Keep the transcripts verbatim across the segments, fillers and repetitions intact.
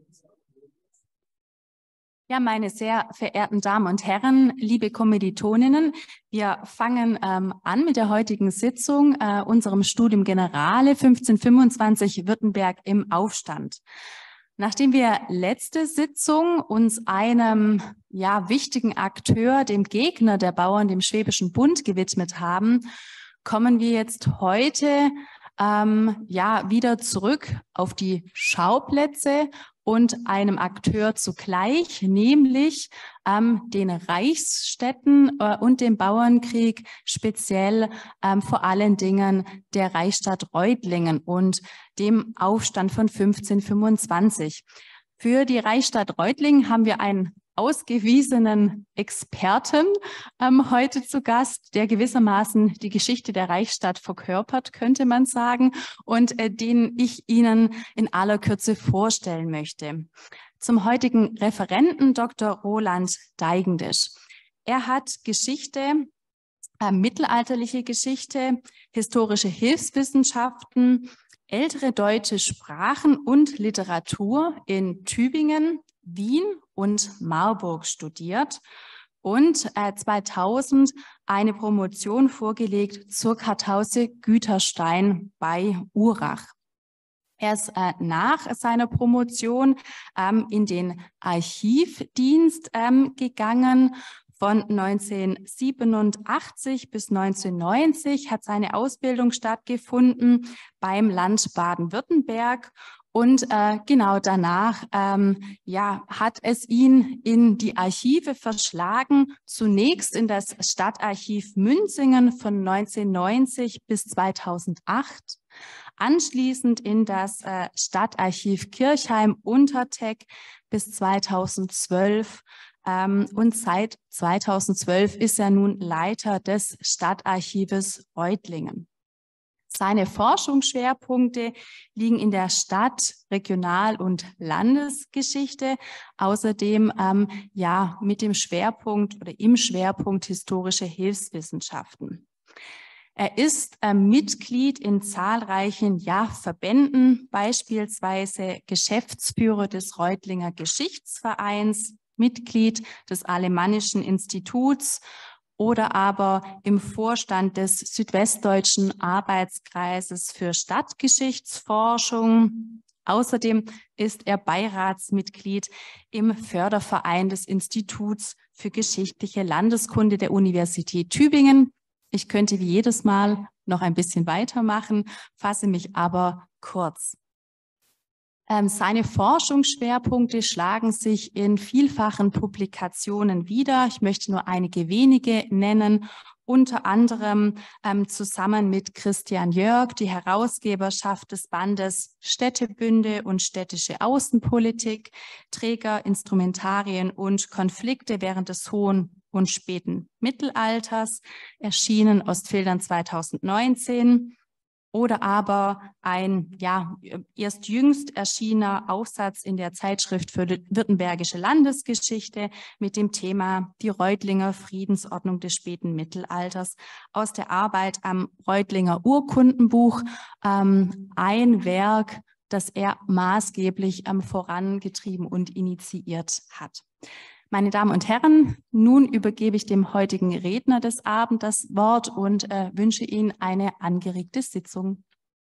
Ja, meine sehr verehrten Damen und Herren, liebe Kommilitoninnen, wir fangen ähm, an mit der heutigen Sitzung, äh, unserem Studium Generale fünfzehnhundertfünfundzwanzig Württemberg im Aufstand. Nachdem wir letzte Sitzung uns einem ja, wichtigen Akteur, dem Gegner der Bauern, dem Schwäbischen Bund, gewidmet haben, kommen wir jetzt heute ähm, ja, wieder zurück auf die Schauplätze und einem Akteur zugleich, nämlich ähm, den Reichsstädten äh, und dem Bauernkrieg, speziell ähm, vor allen Dingen der Reichsstadt Reutlingen und dem Aufstand von fünfzehnhundertfünfundzwanzig. Für die Reichsstadt Reutlingen haben wir einen ausgewiesenen Experten ähm, heute zu Gast, der gewissermaßen die Geschichte der Reichsstadt verkörpert, könnte man sagen, und äh, den ich Ihnen in aller Kürze vorstellen möchte. Zum heutigen Referenten Doktor Roland Deigendisch. Er hat Geschichte, äh, mittelalterliche Geschichte, historische Hilfswissenschaften, ältere deutsche Sprachen und Literatur in Tübingen, Wien und Marburg studiert und äh, zweitausend eine Promotion vorgelegt zur Kartause Güterstein bei Urach. Er ist äh, nach seiner Promotion ähm, in den Archivdienst ähm, gegangen. Von neunzehnhundertsiebenundachtzig bis neunzehnhundertneunzig hat seine Ausbildung stattgefunden beim Land Baden-Württemberg. Und äh, genau danach ähm, ja, hat es ihn in die Archive verschlagen, zunächst in das Stadtarchiv Münzingen von neunzehnhundertneunzig bis zweitausendacht, anschließend in das äh, Stadtarchiv Kirchheim-Unterteg bis zweitausendzwölf. Ähm, und seit zweitausendzwölf ist er nun Leiter des Stadtarchives Reutlingen. Seine Forschungsschwerpunkte liegen in der Stadt-, Regional- und Landesgeschichte, außerdem ähm, ja mit dem Schwerpunkt oder im Schwerpunkt historische Hilfswissenschaften. Er ist äh, Mitglied in zahlreichen ja, Verbänden, beispielsweise Geschäftsführer des Reutlinger Geschichtsvereins, Mitglied des Alemannischen Instituts oder aber im Vorstand des Südwestdeutschen Arbeitskreises für Stadtgeschichtsforschung. Außerdem ist er Beiratsmitglied im Förderverein des Instituts für geschichtliche Landeskunde der Universität Tübingen. Ich könnte wie jedes Mal noch ein bisschen weitermachen, fasse mich aber kurz. Ähm, seine Forschungsschwerpunkte schlagen sich in vielfachen Publikationen wider. Ich möchte nur einige wenige nennen, unter anderem ähm, zusammen mit Christian Jörg, die Herausgeberschaft des Bandes Städtebünde und städtische Außenpolitik, Träger, Instrumentarien und Konflikte während des Hohen und späten Mittelalters, erschienen Ostfildern zweitausendneunzehn. Oder aber ein ja erst jüngst erschienener Aufsatz in der Zeitschrift für württembergische Landesgeschichte mit dem Thema Die Reutlinger Friedensordnung des späten Mittelalters aus der Arbeit am Reutlinger Urkundenbuch, ähm, ein Werk, das er maßgeblich ähm, vorangetrieben und initiiert hat. Meine Damen und Herren, nun übergebe ich dem heutigen Redner des Abends das Wort und äh, wünsche Ihnen eine angeregte Sitzung.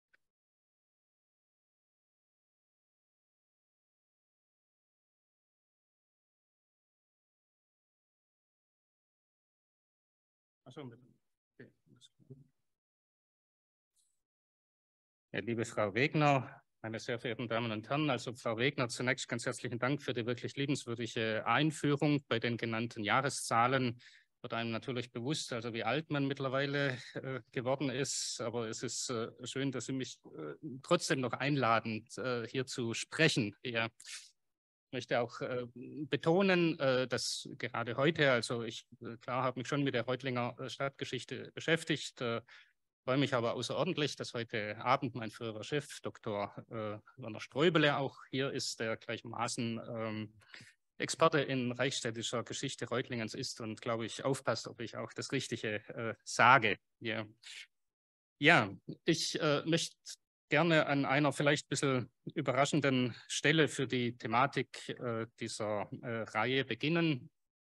Ja, liebe Frau Wegner, meine sehr verehrten Damen und Herren, also Frau Wegner, zunächst ganz herzlichen Dank für die wirklich liebenswürdige Einführung. Bei den genannten Jahreszahlen wird einem natürlich bewusst, also wie alt man mittlerweile äh, geworden ist. Aber es ist äh, schön, dass Sie mich äh, trotzdem noch einladen, äh, hier zu sprechen. Ja. Ich möchte auch äh, betonen, äh, dass gerade heute, also ich äh, klar habe mich schon mit der Reutlinger Stadtgeschichte beschäftigt, äh, freue mich aber außerordentlich, dass heute Abend mein früherer Chef, Doktor Äh, Werner Streubele, auch hier ist, der gleichermaßen ähm, Experte in reichsstädtischer Geschichte Reutlingens ist und, glaube ich, aufpasst, ob ich auch das Richtige äh, sage. Yeah. Ja, ich äh, möchte gerne an einer vielleicht ein bisschen überraschenden Stelle für die Thematik äh, dieser äh, Reihe beginnen.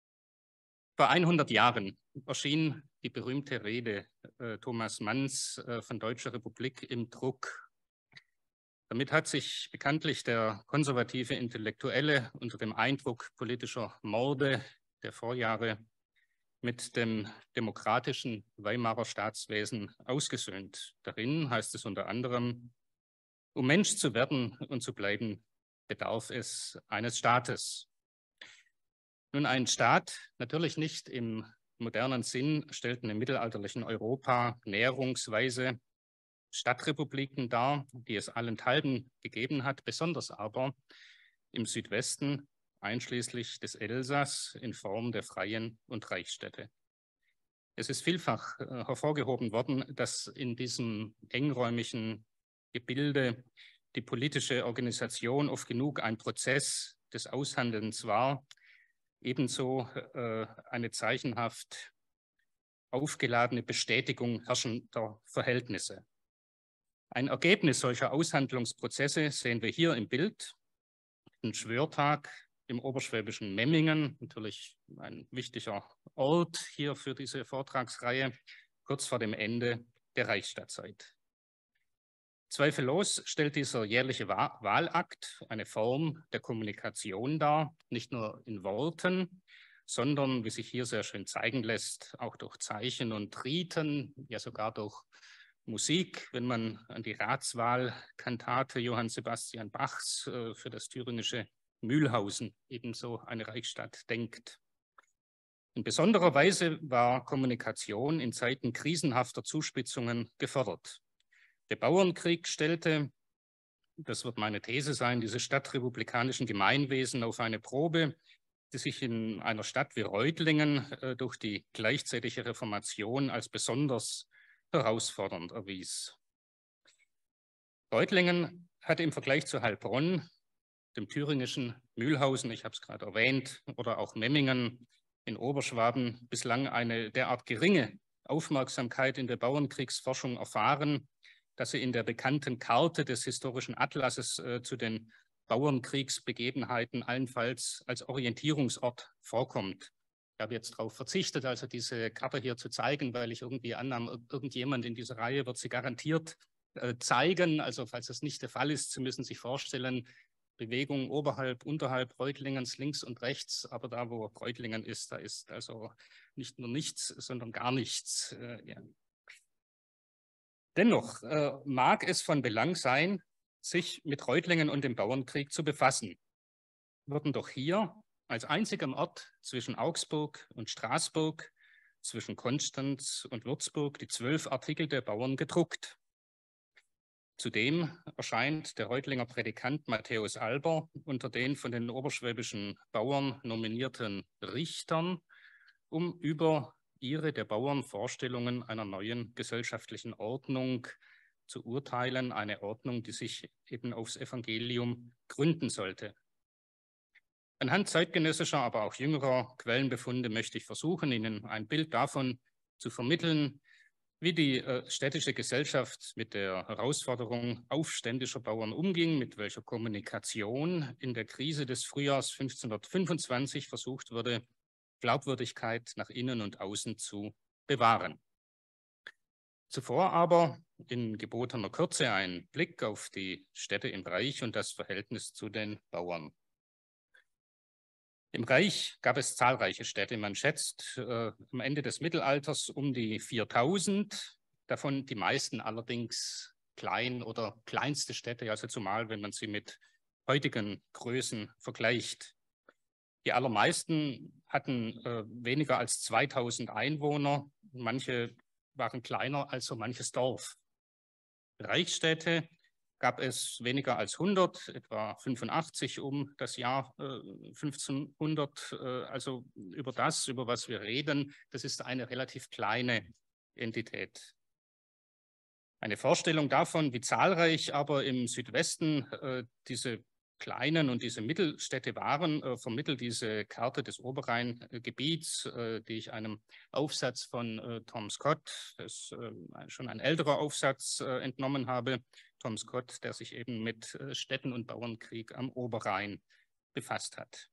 Vor hundert Jahren erschien die berühmte Rede äh, Thomas Manns äh, von Deutscher Republik im Druck. Damit hat sich bekanntlich der konservative Intellektuelle unter dem Eindruck politischer Morde der Vorjahre mit dem demokratischen Weimarer Staatswesen ausgesöhnt. Darin heißt es unter anderem, um Mensch zu werden und zu bleiben, bedarf es eines Staates. Nun, ein Staat, natürlich nicht im modernen Sinn, stellten im mittelalterlichen Europa näherungsweise Stadtrepubliken dar, die es allenthalben gegeben hat, besonders aber im Südwesten, einschließlich des Elsass, in Form der Freien und Reichsstädte. Es ist vielfach äh, hervorgehoben worden, dass in diesem engräumigen Gebilde die politische Organisation oft genug ein Prozess des Aushandelns war, ebenso äh, eine zeichenhaft aufgeladene Bestätigung herrschender Verhältnisse. Ein Ergebnis solcher Aushandlungsprozesse sehen wir hier im Bild. Ein Schwörtag im oberschwäbischen Memmingen, natürlich ein wichtiger Ort hier für diese Vortragsreihe, kurz vor dem Ende der Reichsstadtzeit. Zweifellos stellt dieser jährliche Wahlakt eine Form der Kommunikation dar, nicht nur in Worten, sondern, wie sich hier sehr schön zeigen lässt, auch durch Zeichen und Riten, ja sogar durch Musik, wenn man an die Ratswahlkantate Johann Sebastian Bachs äh, für das thüringische Mühlhausen, ebenso eine Reichsstadt, denkt. In besonderer Weise war Kommunikation in Zeiten krisenhafter Zuspitzungen gefordert. Der Bauernkrieg stellte, das wird meine These sein, diese stadtrepublikanischen Gemeinwesen auf eine Probe, die sich in einer Stadt wie Reutlingen äh, durch die gleichzeitige Reformation als besonders herausfordernd erwies. Reutlingen hatte im Vergleich zu Heilbronn, dem thüringischen Mühlhausen, ich habe es gerade erwähnt, oder auch Memmingen in Oberschwaben bislang eine derart geringe Aufmerksamkeit in der Bauernkriegsforschung erfahren, dass sie in der bekannten Karte des historischen Atlases äh, zu den Bauernkriegsbegebenheiten allenfalls als Orientierungsort vorkommt. Ich habe jetzt darauf verzichtet, also diese Karte hier zu zeigen, weil ich irgendwie annahm, irgendjemand in dieser Reihe wird sie garantiert äh, zeigen. Also falls das nicht der Fall ist, Sie müssen sich vorstellen, Bewegung oberhalb, unterhalb Reutlingens, links und rechts, aber da, wo Reutlingen ist, da ist also nicht nur nichts, sondern gar nichts. Äh, ja. Dennoch äh, mag es von Belang sein, sich mit Reutlingen und dem Bauernkrieg zu befassen. Wurden doch hier als einzigem Ort zwischen Augsburg und Straßburg, zwischen Konstanz und Würzburg, die zwölf Artikel der Bauern gedruckt. Zudem erscheint der Reutlinger Prädikant Matthäus Alber unter den von den oberschwäbischen Bauern nominierten Richtern, um über ihre der Bauern Vorstellungen einer neuen gesellschaftlichen Ordnung zu urteilen, eine Ordnung, die sich eben aufs Evangelium gründen sollte. Anhand zeitgenössischer, aber auch jüngerer Quellenbefunde möchte ich versuchen, Ihnen ein Bild davon zu vermitteln, wie die äh, städtische Gesellschaft mit der Herausforderung aufständischer Bauern umging, mit welcher Kommunikation in der Krise des Frühjahrs fünfzehnhundertfünfundzwanzig versucht wurde, Glaubwürdigkeit nach innen und außen zu bewahren. Zuvor aber in gebotener Kürze ein Blick auf die Städte im Reich und das Verhältnis zu den Bauern. Im Reich gab es zahlreiche Städte. Man schätzt äh, am Ende des Mittelalters um die viertausend, davon die meisten allerdings klein oder kleinste Städte, also zumal, wenn man sie mit heutigen Größen vergleicht. Die allermeisten hatten äh, weniger als zweitausend Einwohner, manche waren kleiner als so manches Dorf. Reichsstädte gab es weniger als hundert, etwa fünfundachtzig um das Jahr äh, fünfzehnhundert. Äh, also über das, über was wir reden, das ist eine relativ kleine Entität. Eine Vorstellung davon, wie zahlreich aber im Südwesten äh, diese kleinen und diese Mittelstädte waren, äh, vermittelt diese Karte des Oberrheingebiets, äh, die ich einem Aufsatz von äh, Tom Scott, das ist äh, schon ein älterer Aufsatz, äh, entnommen habe. Tom Scott, der sich eben mit äh, Städten- und Bauernkrieg am Oberrhein befasst hat.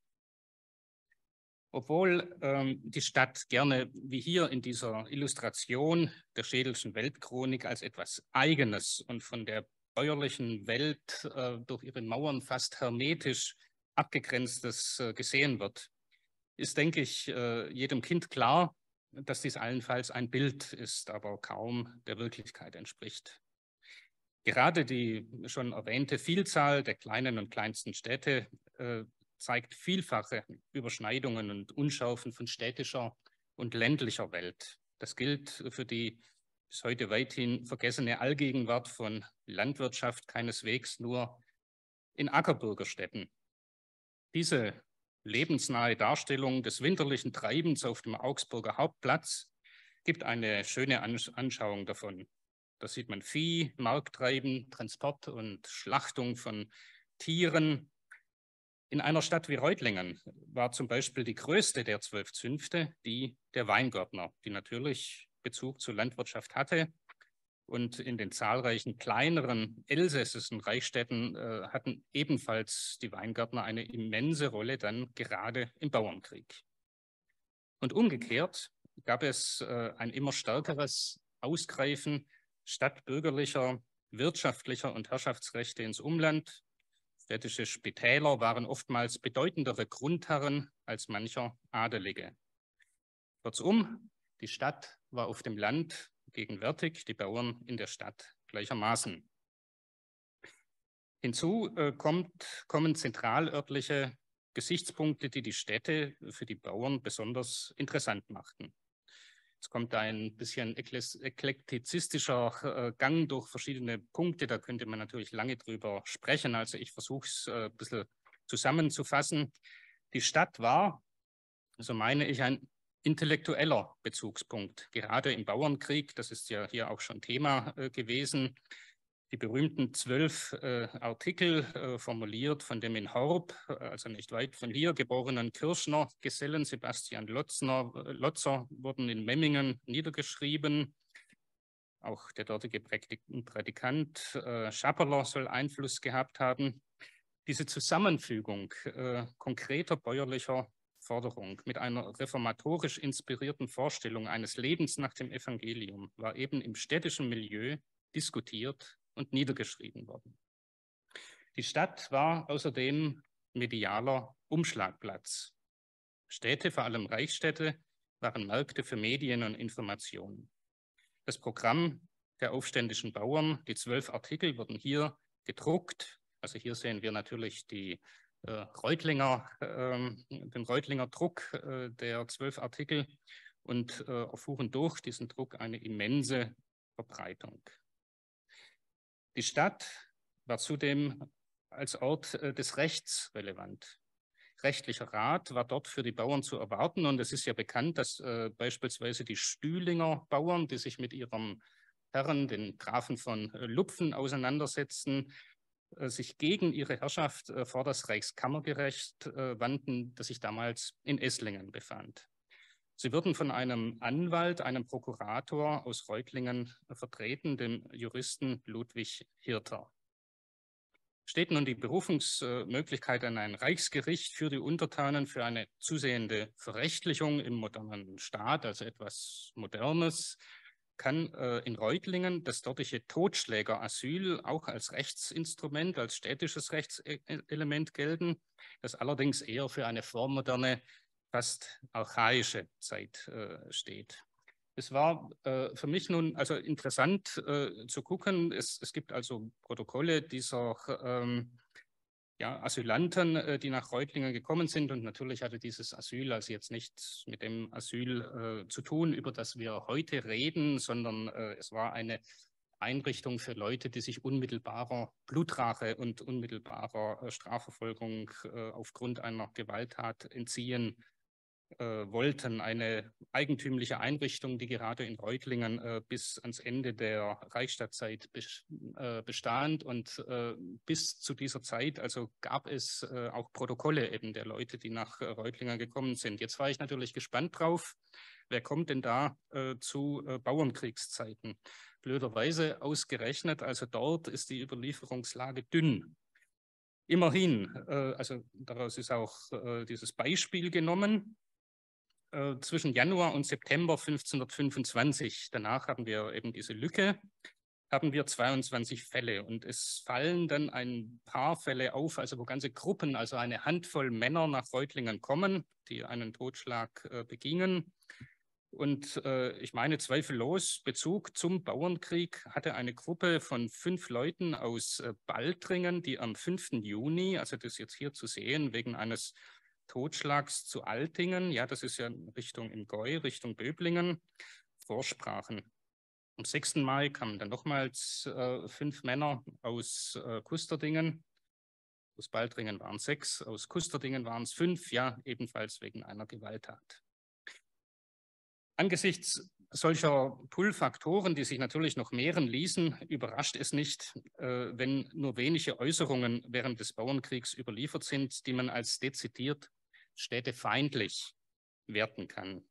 Obwohl ähm, die Stadt gerne, wie hier in dieser Illustration der Schädelschen Weltchronik, als etwas Eigenes und von der bäuerlichen Welt äh, durch ihre Mauern fast hermetisch abgegrenztes äh, gesehen wird, ist, denke ich, äh, jedem Kind klar, dass dies allenfalls ein Bild ist, aber kaum der Wirklichkeit entspricht. Gerade die schon erwähnte Vielzahl der kleinen und kleinsten Städte äh, zeigt vielfache Überschneidungen und Unschärfen von städtischer und ländlicher Welt. Das gilt für die bis heute weithin vergessene Allgegenwart von Landwirtschaft keineswegs nur in Ackerbürgerstädten. Diese lebensnahe Darstellung des winterlichen Treibens auf dem Augsburger Hauptplatz gibt eine schöne Anschauung davon. Da sieht man Vieh, Markttreiben, Transport und Schlachtung von Tieren. In einer Stadt wie Reutlingen war zum Beispiel die größte der zwölf Zünfte die der Weingärtner, die natürlich Bezug zur Landwirtschaft hatte. Und in den zahlreichen kleineren elsässischen Reichsstädten äh, hatten ebenfalls die Weingärtner eine immense Rolle dann gerade im Bauernkrieg. Und umgekehrt gab es äh, ein immer stärkeres Ausgreifen stadtbürgerlicher, wirtschaftlicher und Herrschaftsrechte ins Umland. Städtische Spitäler waren oftmals bedeutendere Grundherren als mancher Adelige. Kurzum, die Stadt war auf dem Land gegenwärtig, die Bauern in der Stadt gleichermaßen. Hinzu äh, kommt, kommen zentralörtliche Gesichtspunkte, die die Städte für die Bauern besonders interessant machten. Es kommt ein bisschen eklektizistischer äh, Gang durch verschiedene Punkte, da könnte man natürlich lange drüber sprechen, also ich versuche es äh, ein bisschen zusammenzufassen. Die Stadt war, so meine ich, ein intellektueller Bezugspunkt, gerade im Bauernkrieg, das ist ja hier auch schon Thema äh, gewesen. Die berühmten zwölf äh, Artikel, äh, formuliert von dem in Horb, also nicht weit von hier, geborenen Kirschner Gesellen Sebastian Lotzner, äh, Lotzer, wurden in Memmingen niedergeschrieben. Auch der dortige Prädikant äh, Schapperler soll Einfluss gehabt haben. Diese Zusammenfügung äh, konkreter bäuerlicher Forderung mit einer reformatorisch inspirierten Vorstellung eines Lebens nach dem Evangelium war eben im städtischen Milieu diskutiert und niedergeschrieben worden. Die Stadt war außerdem medialer Umschlagplatz. Städte, vor allem Reichsstädte, waren Märkte für Medien und Informationen. Das Programm der aufständischen Bauern, die zwölf Artikel, wurden hier gedruckt. Also hier sehen wir natürlich die äh, Reutlinger, äh, den Reutlinger Druck äh, der zwölf Artikel und äh, erfuhren durch diesen Druck eine immense Verbreitung. Die Stadt war zudem als Ort äh, des Rechts relevant. Rechtlicher Rat war dort für die Bauern zu erwarten und es ist ja bekannt, dass äh, beispielsweise die Stühlinger Bauern, die sich mit ihrem Herren, den Grafen von äh, Lupfen, auseinandersetzten, äh, sich gegen ihre Herrschaft äh, vor das Reichskammergericht äh, wandten, das sich damals in Esslingen befand. Sie wurden von einem Anwalt, einem Prokurator aus Reutlingen vertreten, dem Juristen Ludwig Hirter. Steht nun die Berufungsmöglichkeit an ein Reichsgericht für die Untertanen für eine zusehende Verrechtlichung im modernen Staat, also etwas Modernes, kann äh, in Reutlingen das dortige Totschlägerasyl auch als Rechtsinstrument, als städtisches Rechtselement gelten, das allerdings eher für eine vormoderne, fast archaische Zeit äh, steht. Es war äh, für mich nun also interessant äh, zu gucken. Es, es gibt also Protokolle dieser ähm, ja, Asylanten, äh, die nach Reutlingen gekommen sind. Und natürlich hatte dieses Asyl also jetzt nichts mit dem Asyl äh, zu tun, über das wir heute reden, sondern äh, es war eine Einrichtung für Leute, die sich unmittelbarer Blutrache und unmittelbarer äh, Strafverfolgung äh, aufgrund einer Gewalttat entziehen äh, wollten, eine eigentümliche Einrichtung, die gerade in Reutlingen äh, bis ans Ende der Reichsstadtzeit bes äh, bestand. Und äh, bis zu dieser Zeit, also gab es äh, auch Protokolle eben der Leute, die nach äh, Reutlingen gekommen sind. Jetzt war ich natürlich gespannt drauf, wer kommt denn da äh, zu äh, Bauernkriegszeiten? Blöderweise ausgerechnet, also dort ist die Überlieferungslage dünn. Immerhin, äh, also daraus ist auch äh, dieses Beispiel genommen, äh, zwischen Januar und September fünfzehnhundertfünfundzwanzig, danach haben wir eben diese Lücke, haben wir zweiundzwanzig Fälle und es fallen dann ein paar Fälle auf, also wo ganze Gruppen, also eine Handvoll Männer nach Reutlingen kommen, die einen Totschlag äh, begingen. Und äh, ich meine zweifellos, Bezug zum Bauernkrieg hatte eine Gruppe von fünf Leuten aus äh, Baltringen, die am fünften Juni, also das ist jetzt hier zu sehen, wegen eines Totschlags zu Altingen, ja, das ist ja Richtung im Gäu, Richtung Böblingen, vorsprachen. Am sechsten Mai kamen dann nochmals äh, fünf Männer aus äh, Kusterdingen. Aus Baltringen waren es sechs, aus Kusterdingen waren es fünf, ja, ebenfalls wegen einer Gewalttat. Angesichts solcher Pull-Faktoren, die sich natürlich noch mehren ließen, überrascht es nicht, äh, wenn nur wenige Äußerungen während des Bauernkriegs überliefert sind, die man als dezidiert städtefeindlich werten kann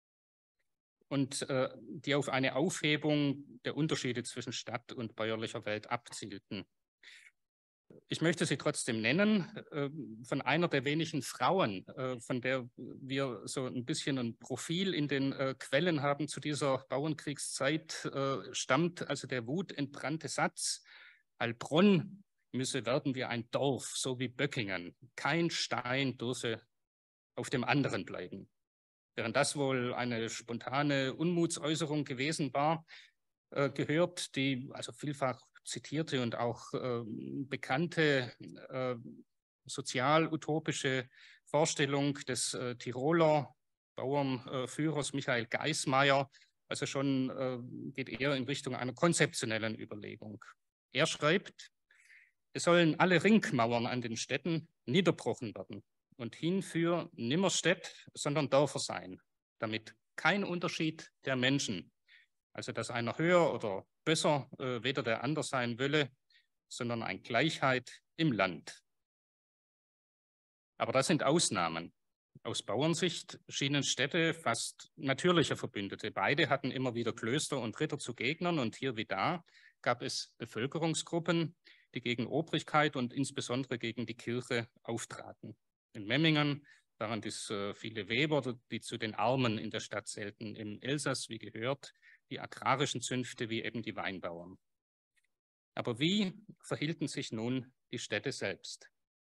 und äh, die auf eine Aufhebung der Unterschiede zwischen Stadt und bäuerlicher Welt abzielten. Ich möchte sie trotzdem nennen, äh, von einer der wenigen Frauen, äh, von der wir so ein bisschen ein Profil in den äh, Quellen haben zu dieser Bauernkriegszeit, äh, stammt also der wutentbrannte Satz: Heilbronn müsse werden wie ein Dorf, so wie Böckingen. Kein Stein dürfe auf dem anderen bleiben. Während das wohl eine spontane Unmutsäußerung gewesen war, äh, gehört die also vielfach zitierte und auch äh, bekannte äh, sozial-utopische Vorstellung des äh, Tiroler Bauernführers äh, Michael Geismaier, also schon äh, geht eher in Richtung einer konzeptionellen Überlegung. Er schreibt, es sollen alle Ringmauern an den Städten niederbrochen werden und hinfür nimmer Städt, sondern Dörfer sein, damit kein Unterschied der Menschen, also dass einer höher oder besser äh, weder der andere sein wolle, sondern eine Gleichheit im Land. Aber das sind Ausnahmen. Aus Bauernsicht schienen Städte fast natürliche Verbündete. Beide hatten immer wieder Klöster und Ritter zu Gegnern und hier wie da gab es Bevölkerungsgruppen, die gegen Obrigkeit und insbesondere gegen die Kirche auftraten. In Memmingen waren dies äh, viele Weber, die zu den Armen in der Stadt zählten. Im Elsass, wie gehört, die agrarischen Zünfte wie eben die Weinbauern. Aber wie verhielten sich nun die Städte selbst?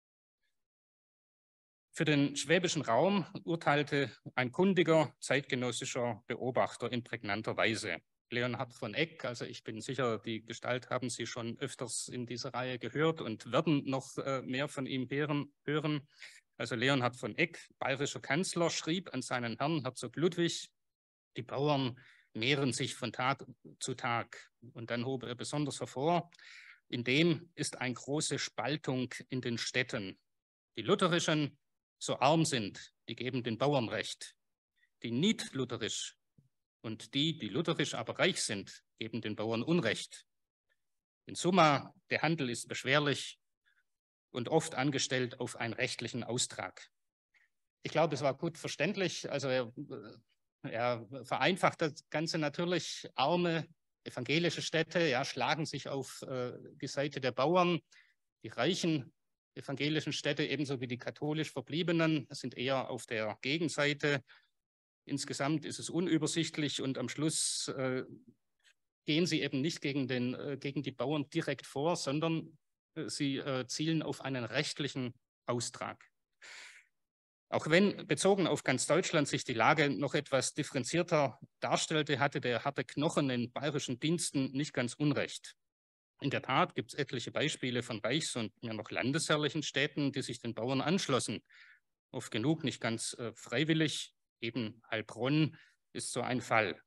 Für den schwäbischen Raum urteilte ein kundiger zeitgenössischer Beobachter in prägnanter Weise. Leonhard von Eck, also ich bin sicher, die Gestalt haben Sie schon öfters in dieser Reihe gehört und werden noch äh, mehr von ihm hören, hören. Also Leonhard von Eck, bayerischer Kanzler, schrieb an seinen Herrn Herzog Ludwig, die Bauern mehren sich von Tag zu Tag. Und dann hob er besonders hervor, in dem ist eine große Spaltung in den Städten. Die lutherischen so arm sind, die geben den Bauern recht. Die nicht lutherisch und die, die lutherisch aber reich sind, geben den Bauern Unrecht. In Summa, der Handel ist beschwerlich und oft angestellt auf einen rechtlichen Austrag. Ich glaube, es war gut verständlich. Also er, er vereinfacht das Ganze natürlich. Arme evangelische Städte ja, schlagen sich auf äh, die Seite der Bauern. Die reichen evangelischen Städte, ebenso wie die katholisch Verbliebenen, sind eher auf der Gegenseite. Insgesamt ist es unübersichtlich und am Schluss äh, gehen sie eben nicht gegen, den, äh, gegen die Bauern direkt vor, sondern äh, sie äh, zielen auf einen rechtlichen Austrag. Auch wenn bezogen auf ganz Deutschland sich die Lage noch etwas differenzierter darstellte, hatte der harte Knochen in bayerischen Diensten nicht ganz unrecht. In der Tat gibt es etliche Beispiele von Reichs- und mehr noch landesherrlichen Städten, die sich den Bauern anschlossen. Oft genug nicht ganz äh, freiwillig. Eben Heilbronn ist so ein Fall.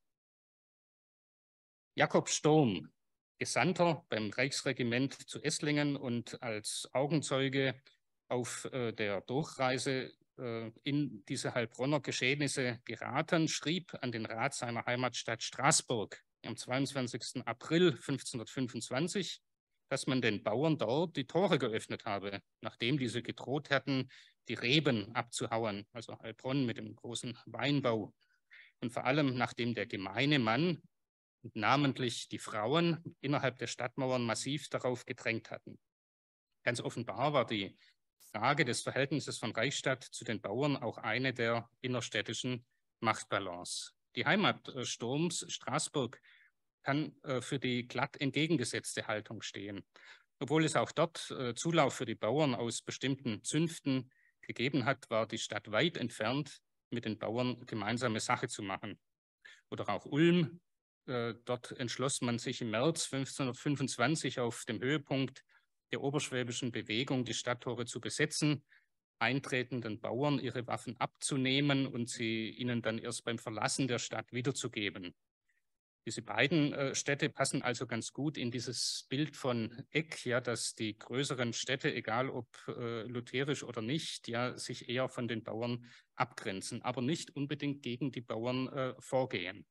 Jakob Sturm, Gesandter beim Reichsregiment zu Esslingen und als Augenzeuge auf äh, der Durchreise äh, in diese Heilbronner Geschehnisse geraten, schrieb an den Rat seiner Heimatstadt Straßburg am zweiundzwanzigsten April fünfzehnhundertfünfundzwanzig, dass man den Bauern dort die Tore geöffnet habe, nachdem diese gedroht hatten, die Reben abzuhauen, also Heilbronn mit dem großen Weinbau. Und vor allem, nachdem der gemeine Mann, namentlich die Frauen, innerhalb der Stadtmauern massiv darauf gedrängt hatten. Ganz offenbar war die Frage des Verhältnisses von Reichsstadt zu den Bauern auch eine der innerstädtischen Machtbalance. Die Heimat Sturms, Straßburg, kann äh, für die glatt entgegengesetzte Haltung stehen. Obwohl es auch dort äh, Zulauf für die Bauern aus bestimmten Zünften gegeben hat, war die Stadt weit entfernt, mit den Bauern gemeinsame Sache zu machen. Oder auch Ulm, äh, dort entschloss man sich im März fünfzehnhundertfünfundzwanzig auf dem Höhepunkt der oberschwäbischen Bewegung die Stadttore zu besetzen, eintretenden Bauern ihre Waffen abzunehmen und sie ihnen dann erst beim Verlassen der Stadt wiederzugeben. Diese beiden äh, Städte passen also ganz gut in dieses Bild von Eck, ja, dass die größeren Städte, egal ob äh, lutherisch oder nicht, ja, sich eher von den Bauern abgrenzen, aber nicht unbedingt gegen die Bauern äh, vorgehen.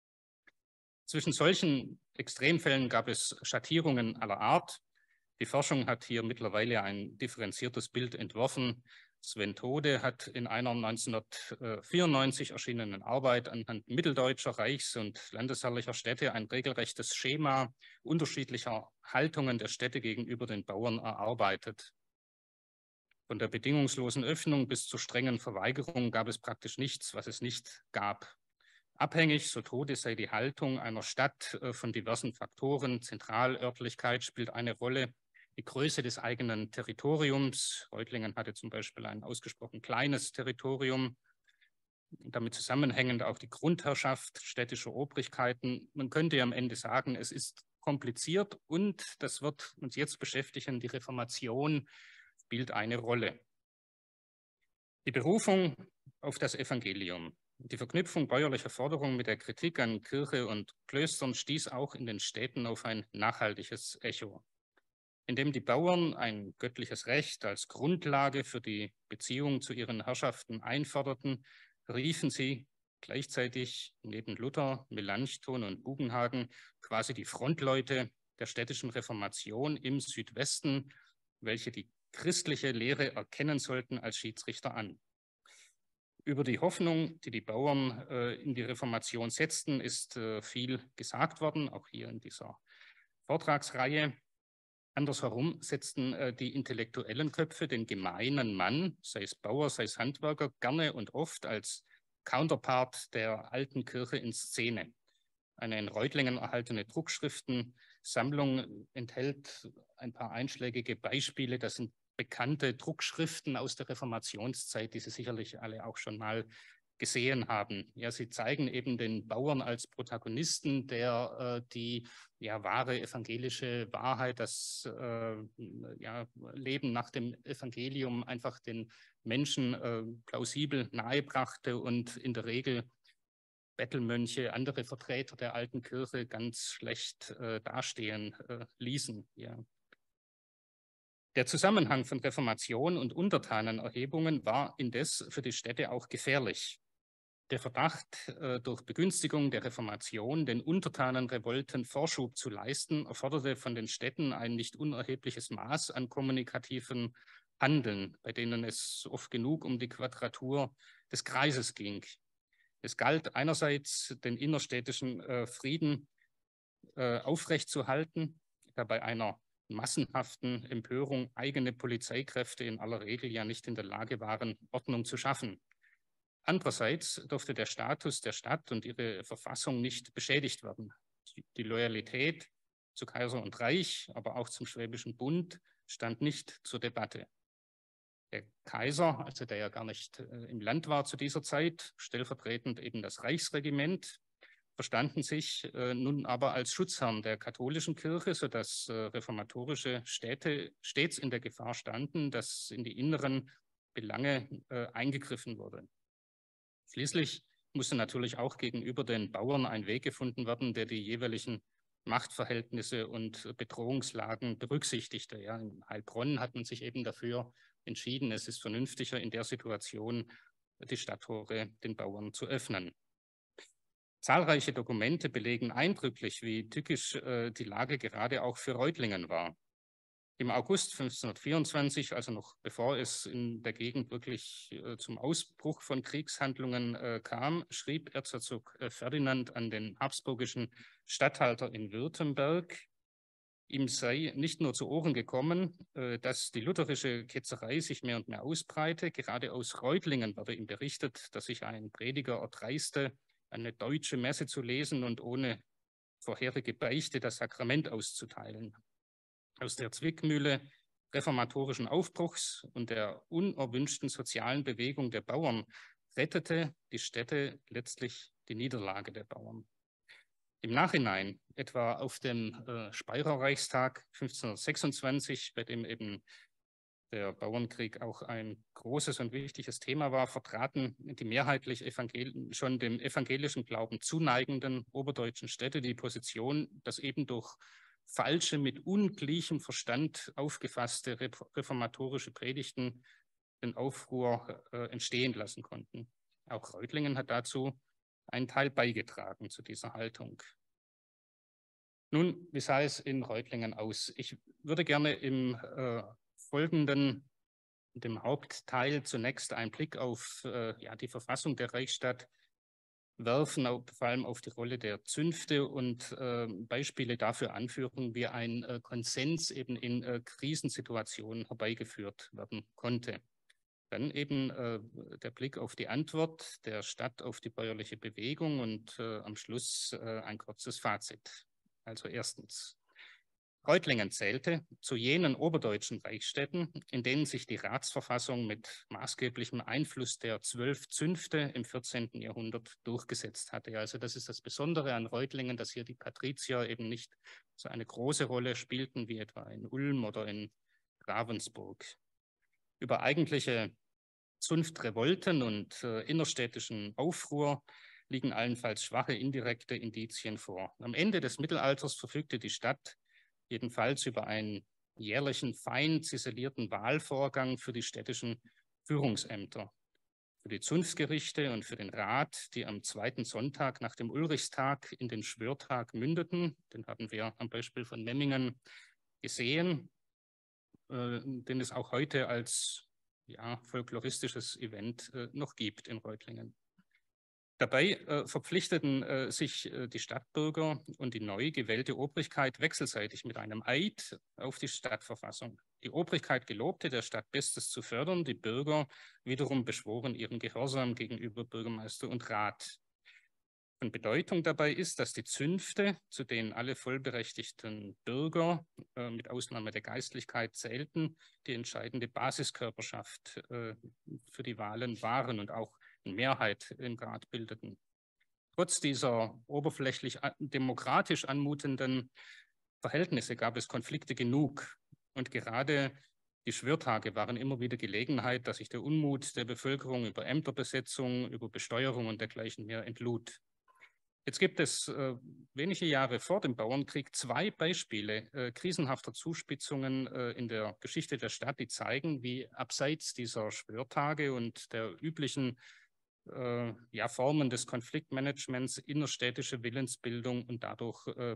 Zwischen solchen Extremfällen gab es Schattierungen aller Art. Die Forschung hat hier mittlerweile ein differenziertes Bild entworfen. Sven Tode hat in einer neunzehnhundertvierundneunzig erschienenen Arbeit anhand mitteldeutscher, reichs- und landesherrlicher Städte ein regelrechtes Schema unterschiedlicher Haltungen der Städte gegenüber den Bauern erarbeitet. Von der bedingungslosen Öffnung bis zur strengen Verweigerung gab es praktisch nichts, was es nicht gab. Abhängig, so Tode, sei die Haltung einer Stadt von diversen Faktoren. Zentralörtlichkeit spielt eine Rolle. Die Größe des eigenen Territoriums. Reutlingen hatte zum Beispiel ein ausgesprochen kleines Territorium. Damit zusammenhängend auch die Grundherrschaft städtischer Obrigkeiten. Man könnte am Ende sagen, es ist kompliziert und das wird uns jetzt beschäftigen. Die Reformation spielt eine Rolle. Die Berufung auf das Evangelium. Die Verknüpfung bäuerlicher Forderungen mit der Kritik an Kirche und Klöstern stieß auch in den Städten auf ein nachhaltiges Echo. Indem die Bauern ein göttliches Recht als Grundlage für die Beziehung zu ihren Herrschaften einforderten, riefen sie gleichzeitig neben Luther, Melanchthon und Bugenhagen quasi die Frontleute der städtischen Reformation im Südwesten, welche die christliche Lehre erkennen sollten, als Schiedsrichter an. Über die Hoffnung, die die Bauern äh, in die Reformation setzten, ist äh, viel gesagt worden, auch hier in dieser Vortragsreihe. Andersherum setzten äh, die intellektuellen Köpfe den gemeinen Mann, sei es Bauer, sei es Handwerker, gerne und oft als Counterpart der alten Kirche in Szene. Eine in Reutlingen erhaltene Druckschriftensammlung enthält ein paar einschlägige Beispiele. Das sind bekannte Druckschriften aus der Reformationszeit, die Sie sicherlich alle auch schon mal gesehen haben. Ja, sie zeigen eben den Bauern als Protagonisten, der äh, die ja, wahre evangelische Wahrheit, das äh, ja, Leben nach dem Evangelium einfach den Menschen äh, plausibel nahebrachte und in der Regel Bettelmönche, andere Vertreter der alten Kirche ganz schlecht äh, dastehen äh, ließen. Ja. Der Zusammenhang von Reformation und Untertanenerhebungen war indes für die Städte auch gefährlich. Der Verdacht, äh, durch Begünstigung der Reformation den Untertanenrevolten Vorschub zu leisten, erforderte von den Städten ein nicht unerhebliches Maß an kommunikativen Handeln, bei denen es oft genug um die Quadratur des Kreises ging. Es galt einerseits, den innerstädtischen äh, Frieden äh, aufrechtzuerhalten, da bei einer massenhaften Empörung eigene Polizeikräfte in aller Regel ja nicht in der Lage waren, Ordnung zu schaffen. Andererseits durfte der Status der Stadt und ihre Verfassung nicht beschädigt werden. Die Loyalität zu Kaiser und Reich, aber auch zum Schwäbischen Bund, stand nicht zur Debatte. Der Kaiser, also der ja gar nicht äh, im Land war zu dieser Zeit, stellvertretend eben das Reichsregiment, verstanden sich äh, nun aber als Schutzherrn der katholischen Kirche, sodass äh, reformatorische Städte stets in der Gefahr standen, dass in die inneren Belange äh, eingegriffen wurde. Schließlich musste natürlich auch gegenüber den Bauern ein Weg gefunden werden, der die jeweiligen Machtverhältnisse und Bedrohungslagen berücksichtigte. Ja, in Heilbronn hat man sich eben dafür entschieden, es ist vernünftiger, in der Situation die Stadttore den Bauern zu öffnen. Zahlreiche Dokumente belegen eindrücklich, wie tückisch äh, die Lage gerade auch für Reutlingen war. Im August fünfzehnhundertvierundzwanzig, also noch bevor es in der Gegend wirklich äh, zum Ausbruch von Kriegshandlungen äh, kam, schrieb Erzherzog äh, Ferdinand an den habsburgischen Statthalter in Württemberg, ihm sei nicht nur zu Ohren gekommen, äh, dass die lutherische Ketzerei sich mehr und mehr ausbreite. Gerade aus Reutlingen wurde ihm berichtet, dass sich ein Prediger erdreiste, eine deutsche Messe zu lesen und ohne vorherige Beichte das Sakrament auszuteilen. Aus der Zwickmühle reformatorischen Aufbruchs und der unerwünschten sozialen Bewegung der Bauern rettete die Stätte letztlich die Niederlage der Bauern. Im Nachhinein, etwa auf dem äh, Speyerer Reichstag fünfzehnhundertsechsundzwanzig, bei dem eben der Bauernkrieg auch ein großes und wichtiges Thema war, vertraten die mehrheitlich evangel- schon dem evangelischen Glauben zuneigenden oberdeutschen Städte die Position, dass eben durch falsche, mit ungleichem Verstand aufgefasste reformatorische Predigten den Aufruhr äh, entstehen lassen konnten. Auch Reutlingen hat dazu einen Teil beigetragen zu dieser Haltung. Nun, wie sah es in Reutlingen aus? Ich würde gerne im äh, Folgenden, dem Hauptteil, zunächst einen Blick auf äh, ja, die Verfassung der Reichsstadt werfen, auf, vor allem auf die Rolle der Zünfte und äh, Beispiele dafür anführen, wie ein äh, Konsens eben in äh, Krisensituationen herbeigeführt werden konnte. Dann eben äh, der Blick auf die Antwort der Stadt auf die bäuerliche Bewegung und äh, am Schluss äh, ein kurzes Fazit. Also erstens, Reutlingen zählte zu jenen oberdeutschen Reichsstädten, in denen sich die Ratsverfassung mit maßgeblichem Einfluss der zwölf Zünfte im vierzehnten Jahrhundert durchgesetzt hatte. Also das ist das Besondere an Reutlingen, dass hier die Patrizier eben nicht so eine große Rolle spielten wie etwa in Ulm oder in Ravensburg. Über eigentliche Zunftrevolten und äh, innerstädtischen Aufruhr liegen allenfalls schwache indirekte Indizien vor. Am Ende des Mittelalters verfügte die Stadt jedenfalls über einen jährlichen, fein ziselierten Wahlvorgang für die städtischen Führungsämter, für die Zunftgerichte und für den Rat, die am zweiten Sonntag nach dem Ulrichstag in den Schwörtag mündeten. Den haben wir am Beispiel von Memmingen gesehen, äh, den es auch heute als ja, folkloristisches Event äh, noch gibt in Reutlingen. Dabei äh, verpflichteten äh, sich äh, die Stadtbürger und die neu gewählte Obrigkeit wechselseitig mit einem Eid auf die Stadtverfassung. Die Obrigkeit gelobte, der Stadt Bestes zu fördern, die Bürger wiederum beschworen ihren Gehorsam gegenüber Bürgermeister und Rat. Von Bedeutung dabei ist, dass die Zünfte, zu denen alle vollberechtigten Bürger äh, mit Ausnahme der Geistlichkeit zählten, die entscheidende Basiskörperschaft äh, für die Wahlen waren und auch eine Mehrheit im Rat bildeten. Trotz dieser oberflächlich demokratisch anmutenden Verhältnisse gab es Konflikte genug. Und gerade die Schwörtage waren immer wieder Gelegenheit, dass sich der Unmut der Bevölkerung über Ämterbesetzung, über Besteuerung und dergleichen mehr entlud. Jetzt gibt es äh, wenige Jahre vor dem Bauernkrieg zwei Beispiele äh, krisenhafter Zuspitzungen äh, in der Geschichte der Stadt, die zeigen, wie abseits dieser Schwörtage und der üblichen äh, ja, Formen des Konfliktmanagements innerstädtische Willensbildung und dadurch äh,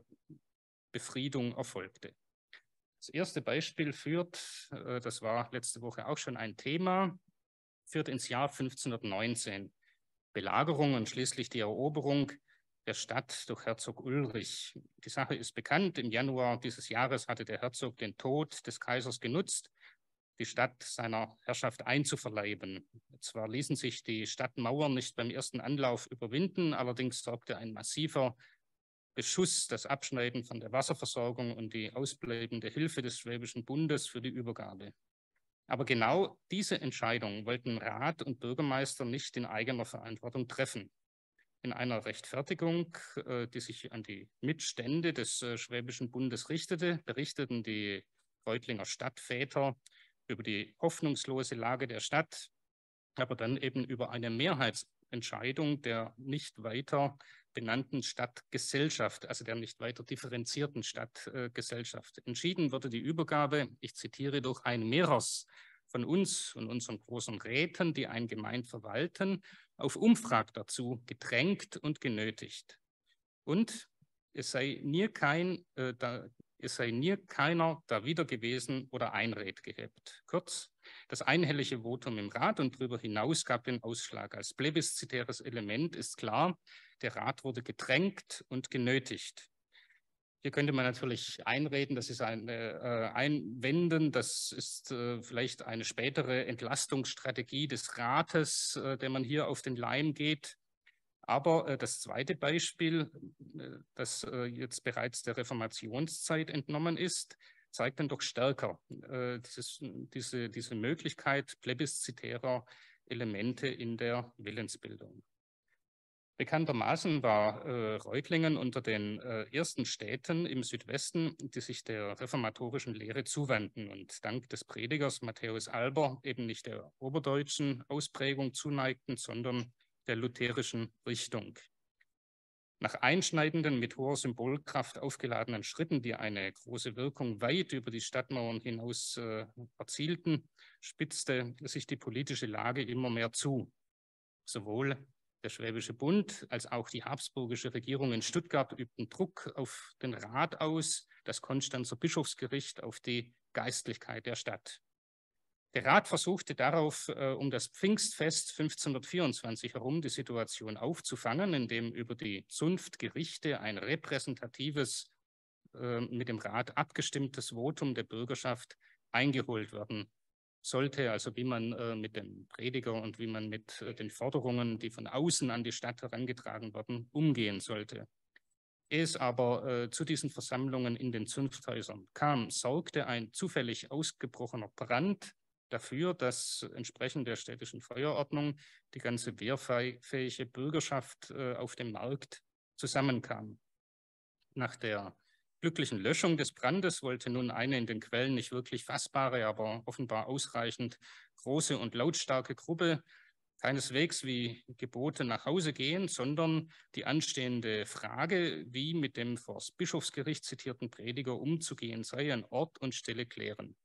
Befriedung erfolgte. Das erste Beispiel führt, äh, das war letzte Woche auch schon ein Thema, führt ins Jahr fünfzehnhundertneunzehn. Belagerung und schließlich die Eroberung der Stadt durch Herzog Ulrich. Die Sache ist bekannt. Im Januar dieses Jahres hatte der Herzog den Tod des Kaisers genutzt, die Stadt seiner Herrschaft einzuverleiben. Zwar ließen sich die Stadtmauern nicht beim ersten Anlauf überwinden, allerdings sorgte ein massiver Beschuss, das Abschneiden von der Wasserversorgung und die ausbleibende Hilfe des Schwäbischen Bundes für die Übergabe. Aber genau diese Entscheidung wollten Rat und Bürgermeister nicht in eigener Verantwortung treffen. In einer Rechtfertigung, äh, die sich an die Mitstände des äh, Schwäbischen Bundes richtete, berichteten die Reutlinger Stadtväter über die hoffnungslose Lage der Stadt, aber dann eben über eine Mehrheitsentscheidung der nicht weiter benannten Stadtgesellschaft, also der nicht weiter differenzierten Stadtgesellschaft. Entschieden wurde die Übergabe, ich zitiere, durch ein Mehrers von uns und unseren großen Räten, die ein Gemein verwalten, auf Umfrage dazu gedrängt und genötigt. Und es sei nie kein, äh, da, es sei nie keiner da wieder gewesen oder Einred gehabt. Kurz, das einhellige Votum im Rat und darüber hinaus gab den Ausschlag. Als plebiszitäres Element ist klar, der Rat wurde gedrängt und genötigt. Hier könnte man natürlich einreden, das ist ein äh, Einwenden, das ist äh, vielleicht eine spätere Entlastungsstrategie des Rates, äh, der man hier auf den Leim geht. Aber äh, das zweite Beispiel, äh, das äh, jetzt bereits der Reformationszeit entnommen ist, zeigt dann doch stärker äh, dieses, diese, diese Möglichkeit plebiszitärer Elemente in der Willensbildung. Bekanntermaßen war äh, Reutlingen unter den äh, ersten Städten im Südwesten, die sich der reformatorischen Lehre zuwandten und dank des Predigers Matthäus Alber eben nicht der oberdeutschen Ausprägung zuneigten, sondern der lutherischen Richtung. Nach einschneidenden, mit hoher Symbolkraft aufgeladenen Schritten, die eine große Wirkung weit über die Stadtmauern hinaus äh, erzielten, spitzte sich die politische Lage immer mehr zu. Sowohl der Schwäbische Bund als auch die habsburgische Regierung in Stuttgart übten Druck auf den Rat aus, das Konstanzer Bischofsgericht auf die Geistlichkeit der Stadt. Der Rat versuchte darauf, äh, um das Pfingstfest fünfzehnhundertvierundzwanzig herum die Situation aufzufangen, indem über die Zunftgerichte ein repräsentatives, äh, mit dem Rat abgestimmtes Votum der Bürgerschaft eingeholt werden sollte, also wie man äh, mit dem Prediger und wie man mit äh, den Forderungen, die von außen an die Stadt herangetragen werden, umgehen sollte. Ehe es aber äh, zu diesen Versammlungen in den Zunfthäusern kam, sorgte ein zufällig ausgebrochener Brand dafür, dass entsprechend der städtischen Feuerordnung die ganze wehrfähige Bürgerschaft äh, auf dem Markt zusammenkam. Nach der glücklichen Löschung des Brandes wollte nun eine in den Quellen nicht wirklich fassbare, aber offenbar ausreichend große und lautstarke Gruppe keineswegs wie geboten nach Hause gehen, sondern die anstehende Frage, wie mit dem vor das Bischofsgericht zitierten Prediger umzugehen sei, an Ort und Stelle klären.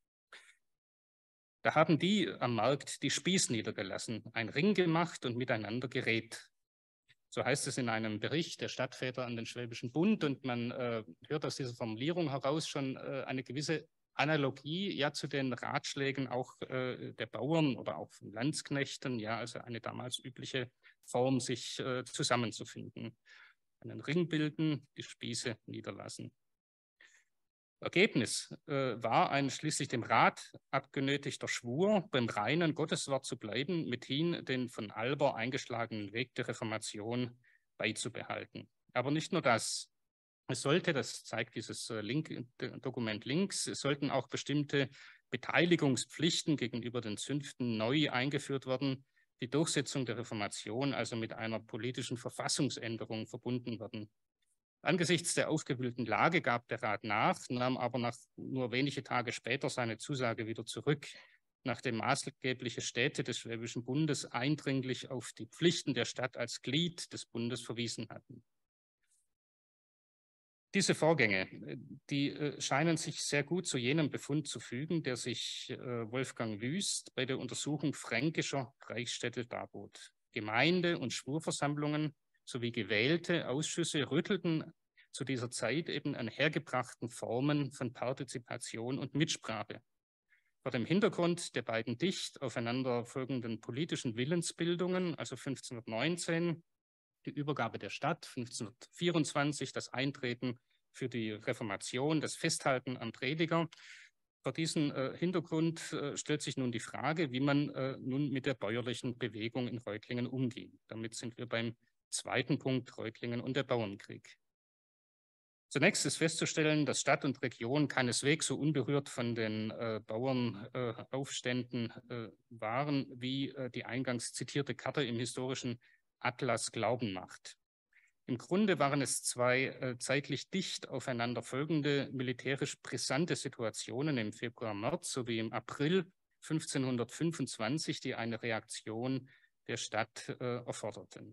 Da haben die am Markt die Spieß niedergelassen, einen Ring gemacht und miteinander geredet. So heißt es in einem Bericht der Stadtväter an den Schwäbischen Bund und man äh, hört aus dieser Formulierung heraus schon äh, eine gewisse Analogie ja zu den Ratschlägen auch äh, der Bauern oder auch von Landsknechten, ja, also eine damals übliche Form, sich äh, zusammenzufinden. Einen Ring bilden, die Spieße niederlassen. Ergebnis äh, war ein schließlich dem Rat abgenötigter Schwur, beim reinen Gotteswort zu bleiben, mithin den von Alber eingeschlagenen Weg der Reformation beizubehalten. Aber nicht nur das. Es sollte, das zeigt dieses Link, Dokument links, es sollten auch bestimmte Beteiligungspflichten gegenüber den Zünften neu eingeführt werden, die Durchsetzung der Reformation also mit einer politischen Verfassungsänderung verbunden werden. Angesichts der aufgewühlten Lage gab der Rat nach, nahm aber nach nur wenige Tage später seine Zusage wieder zurück, nachdem maßgebliche Städte des Schwäbischen Bundes eindringlich auf die Pflichten der Stadt als Glied des Bundes verwiesen hatten. Diese Vorgänge, die äh, scheinen sich sehr gut zu jenem Befund zu fügen, der sich äh, Wolfgang Wüst bei der Untersuchung fränkischer Reichsstädte darbot. Gemeinde- und Schwurversammlungen sowie gewählte Ausschüsse rüttelten zu dieser Zeit eben an hergebrachten Formen von Partizipation und Mitsprache. Vor dem Hintergrund der beiden dicht aufeinanderfolgenden politischen Willensbildungen, also fünfzehnhundertneunzehn, die Übergabe der Stadt, fünfzehnhundertvierundzwanzig das Eintreten für die Reformation, das Festhalten am Prediger. Vor diesem äh, Hintergrund äh, stellt sich nun die Frage, wie man äh, nun mit der bäuerlichen Bewegung in Reutlingen umgeht. Damit sind wir beim zweiten Punkt, Reutlingen und der Bauernkrieg. Zunächst ist festzustellen, dass Stadt und Region keineswegs so unberührt von den äh, Bauernaufständen äh, waren, wie äh, die eingangs zitierte Karte im historischen Atlas glauben macht. Im Grunde waren es zwei äh, zeitlich dicht aufeinander folgende militärisch brisante Situationen im Februar, März sowie im April fünfzehnhundertfünfundzwanzig, die eine Reaktion der Stadt äh, erforderten.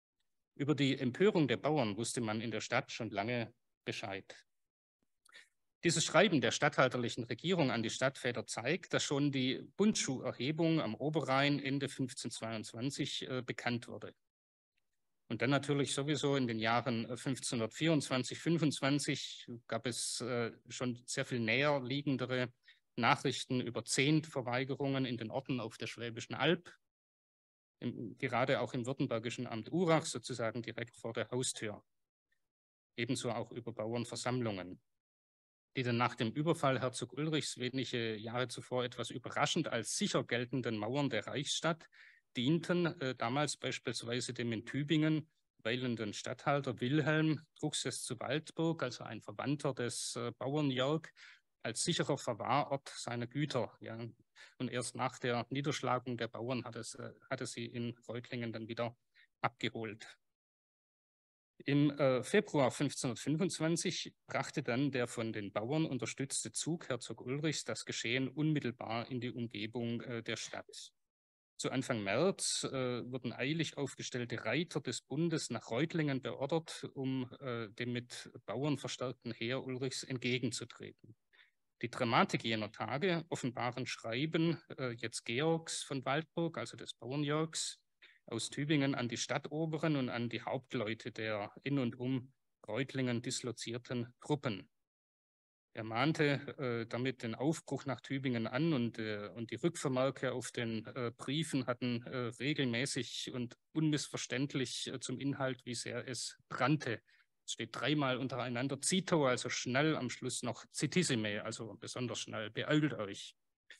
Über die Empörung der Bauern wusste man in der Stadt schon lange Bescheid. Dieses Schreiben der statthalterlichen Regierung an die Stadtväter zeigt, dass schon die Bundschuh-Erhebung am Oberrhein Ende fünfzehnhundertzweiundzwanzig äh, bekannt wurde. Und dann natürlich sowieso in den Jahren fünfzehnhundertvierundzwanzig, fünfundzwanzig gab es äh, schon sehr viel näher liegendere Nachrichten über Zehntverweigerungen in den Orten auf der Schwäbischen Alb, im, gerade auch im württembergischen Amt Urach, sozusagen direkt vor der Haustür. Ebenso auch über Bauernversammlungen, die dann nach dem Überfall Herzog Ulrichs wenige Jahre zuvor etwas überraschend als sicher geltenden Mauern der Reichsstadt dienten, äh, damals beispielsweise dem in Tübingen weilenden Statthalter Wilhelm Truchsess zu Waldburg, also ein Verwandter des äh, Bauern Jörg, als sicherer Verwahrort seiner Güter. Ja. Und erst nach der Niederschlagung der Bauern hat es, äh, hatte sie in Reutlingen dann wieder abgeholt. Im äh, Februar fünfzehnhundertfünfundzwanzig brachte dann der von den Bauern unterstützte Zug Herzog Ulrichs das Geschehen unmittelbar in die Umgebung äh, der Stadt. Zu Anfang März äh, wurden eilig aufgestellte Reiter des Bundes nach Reutlingen beordert, um äh, dem mit Bauern verstärkten Heer Ulrichs entgegenzutreten. Die Dramatik jener Tage offenbaren Schreiben äh, jetzt Georgs von Waldburg, also des Bauern Jörgs, aus Tübingen an die Stadtoberen und an die Hauptleute der in und um Reutlingen dislozierten Truppen. Er mahnte äh, damit den Aufbruch nach Tübingen an und, äh, und die Rückvermerke auf den äh, Briefen hatten äh, regelmäßig und unmissverständlich äh, zum Inhalt, wie sehr es brannte. Es steht dreimal untereinander Cito, also schnell, am Schluss noch Citissime, also besonders schnell, beeilt euch.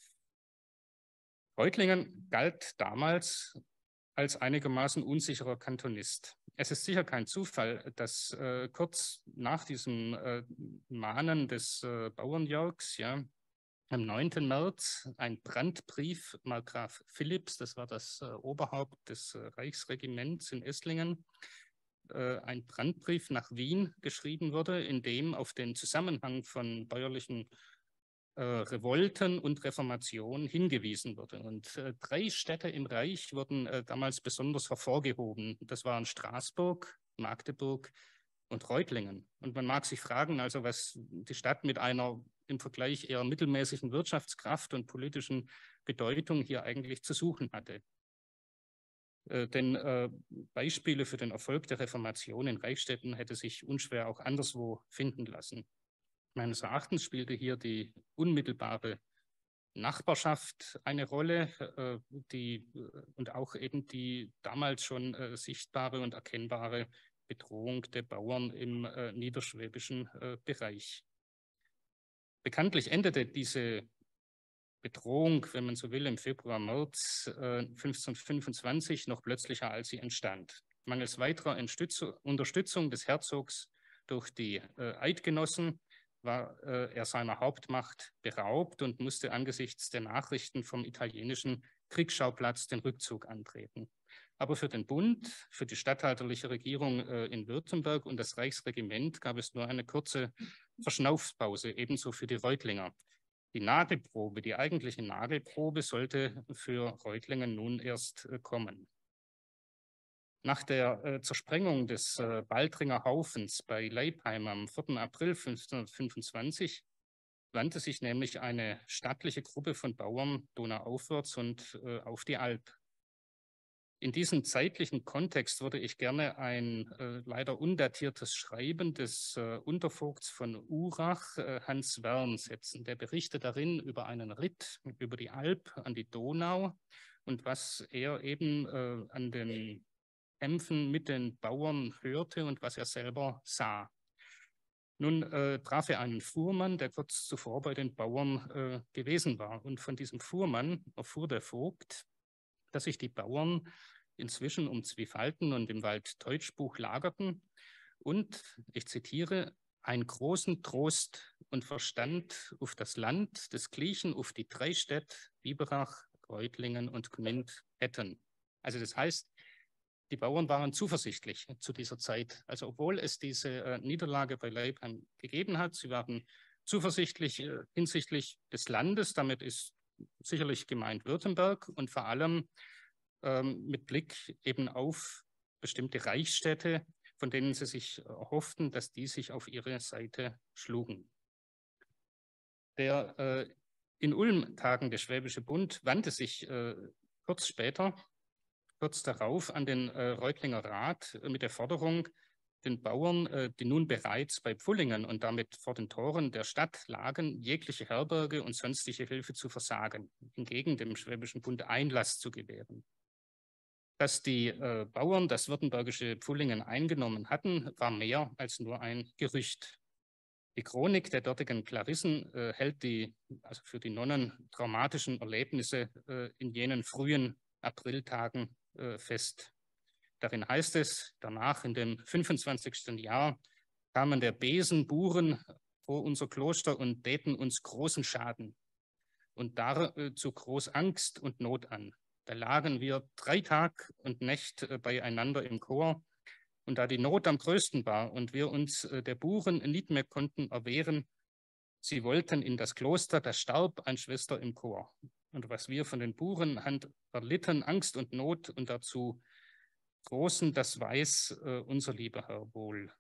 Reutlingen galt damals als einigermaßen unsicherer Kantonist. Es ist sicher kein Zufall, dass äh, kurz nach diesem äh, Mahnen des äh, Bauernjörgs, ja, am neunten März ein Brandbrief Markgraf Philipps, das war das äh, Oberhaupt des äh, Reichsregiments in Esslingen, äh, ein Brandbrief nach Wien geschrieben wurde, in dem auf den Zusammenhang von bäuerlichen Revolten und Reformation hingewiesen wurde. Und äh, drei Städte im Reich wurden äh, damals besonders hervorgehoben. Das waren Straßburg, Magdeburg und Reutlingen. Und man mag sich fragen, also was die Stadt mit einer im Vergleich eher mittelmäßigen Wirtschaftskraft und politischen Bedeutung hier eigentlich zu suchen hatte. Äh, denn äh, Beispiele für den Erfolg der Reformation in Reichsstädten hätte sich unschwer auch anderswo finden lassen. Meines Erachtens spielte hier die unmittelbare Nachbarschaft eine Rolle, äh, die, und auch eben die damals schon äh, sichtbare und erkennbare Bedrohung der Bauern im äh, niederschwäbischen äh, Bereich. Bekanntlich endete diese Bedrohung, wenn man so will, im Februar, März äh, fünfzehnhundertfünfundzwanzig noch plötzlicher, als sie entstand. Mangels weiterer Unterstützung des Herzogs durch die äh, Eidgenossen war äh, er seiner Hauptmacht beraubt und musste angesichts der Nachrichten vom italienischen Kriegsschauplatz den Rückzug antreten. Aber für den Bund, für die statthalterliche Regierung äh, in Württemberg und das Reichsregiment gab es nur eine kurze Verschnaufpause, ebenso für die Reutlinger. Die Nagelprobe, die eigentliche Nagelprobe sollte für Reutlingen nun erst äh, kommen. Nach der äh, Zersprengung des äh, Baltringer Haufens bei Leipheim am vierten April fünfzehnhundertfünfundzwanzig wandte sich nämlich eine stattliche Gruppe von Bauern donauaufwärts und äh, auf die Alb. In diesem zeitlichen Kontext würde ich gerne ein äh, leider undatiertes Schreiben des äh, Untervogts von Urach, äh, Hans Wern, setzen. Der berichtet darin über einen Ritt über die Alb an die Donau und was er eben äh, an den Kämpfen mit den Bauern hörte und was er selber sah. Nun äh, traf er einen Fuhrmann, der kurz zuvor bei den Bauern äh, gewesen war. Und von diesem Fuhrmann erfuhr der Vogt, dass sich die Bauern inzwischen um Zwiefalten und im Wald Teutschbuch lagerten und, ich zitiere, einen großen Trost und Verstand auf das Land des Gleichen, auf die drei Städte, Biberach, Reutlingen und Gmünd hätten. Also das heißt, die Bauern waren zuversichtlich zu dieser Zeit. Also obwohl es diese äh, Niederlage bei Leipheim gegeben hat, sie waren zuversichtlich äh, hinsichtlich des Landes, damit ist sicherlich gemeint Württemberg und vor allem ähm, mit Blick eben auf bestimmte Reichsstädte, von denen sie sich erhofften, dass die sich auf ihre Seite schlugen. Der äh, in Ulm tagende Schwäbische Bund wandte sich äh, kurz später, kurz darauf an den äh, Reutlinger Rat mit der Forderung, den Bauern, äh, die nun bereits bei Pfullingen und damit vor den Toren der Stadt lagen, jegliche Herberge und sonstige Hilfe zu versagen, hingegen dem Schwäbischen Bund Einlass zu gewähren. Dass die äh, Bauern das württembergische Pfullingen eingenommen hatten, war mehr als nur ein Gerücht. Die Chronik der dortigen Klarissen äh, hält die, also für die Nonnen, traumatischen Erlebnisse äh, in jenen frühen Apriltagen äh, fest. Darin heißt es, danach in dem fünfundzwanzigsten Jahr kamen der Besenburen vor unser Kloster und täten uns großen Schaden und dazu groß Angst und Not an. Da lagen wir drei Tag und Nächt beieinander im Chor. Und da die Not am größten war und wir uns der Buren nicht mehr konnten erwehren, sie wollten in das Kloster, da starb eine Schwester im Chor. Und was wir von den Buren haben erlitten, Angst und Not und dazu großen, das weiß äh, unser lieber Herr wohl.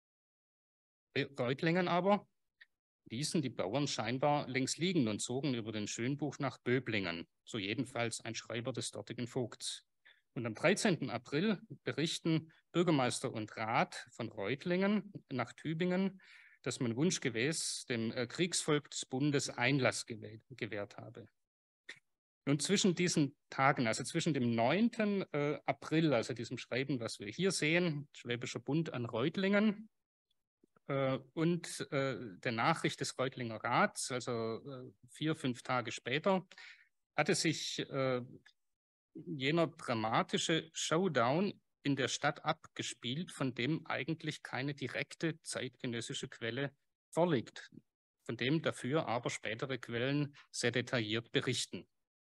Reutlingen aber ließen die Bauern scheinbar links liegen und zogen über den Schönbuch nach Böblingen, so jedenfalls ein Schreiber des dortigen Vogts. Und am dreizehnten April berichten Bürgermeister und Rat von Reutlingen nach Tübingen, dass man wunschgemäß dem äh, Kriegsvolk des Bundes Einlass gewährt, gewährt habe. Nun zwischen diesen Tagen, also zwischen dem neunten Äh, April, also diesem Schreiben, was wir hier sehen, Schwäbischer Bund an Reutlingen, äh, und äh, der Nachricht des Reutlinger Rats, also äh, vier, fünf Tage später, hatte sich äh, jener dramatische Showdown in der Stadt abgespielt, von dem eigentlich keine direkte zeitgenössische Quelle vorliegt, von dem dafür aber spätere Quellen sehr detailliert berichten.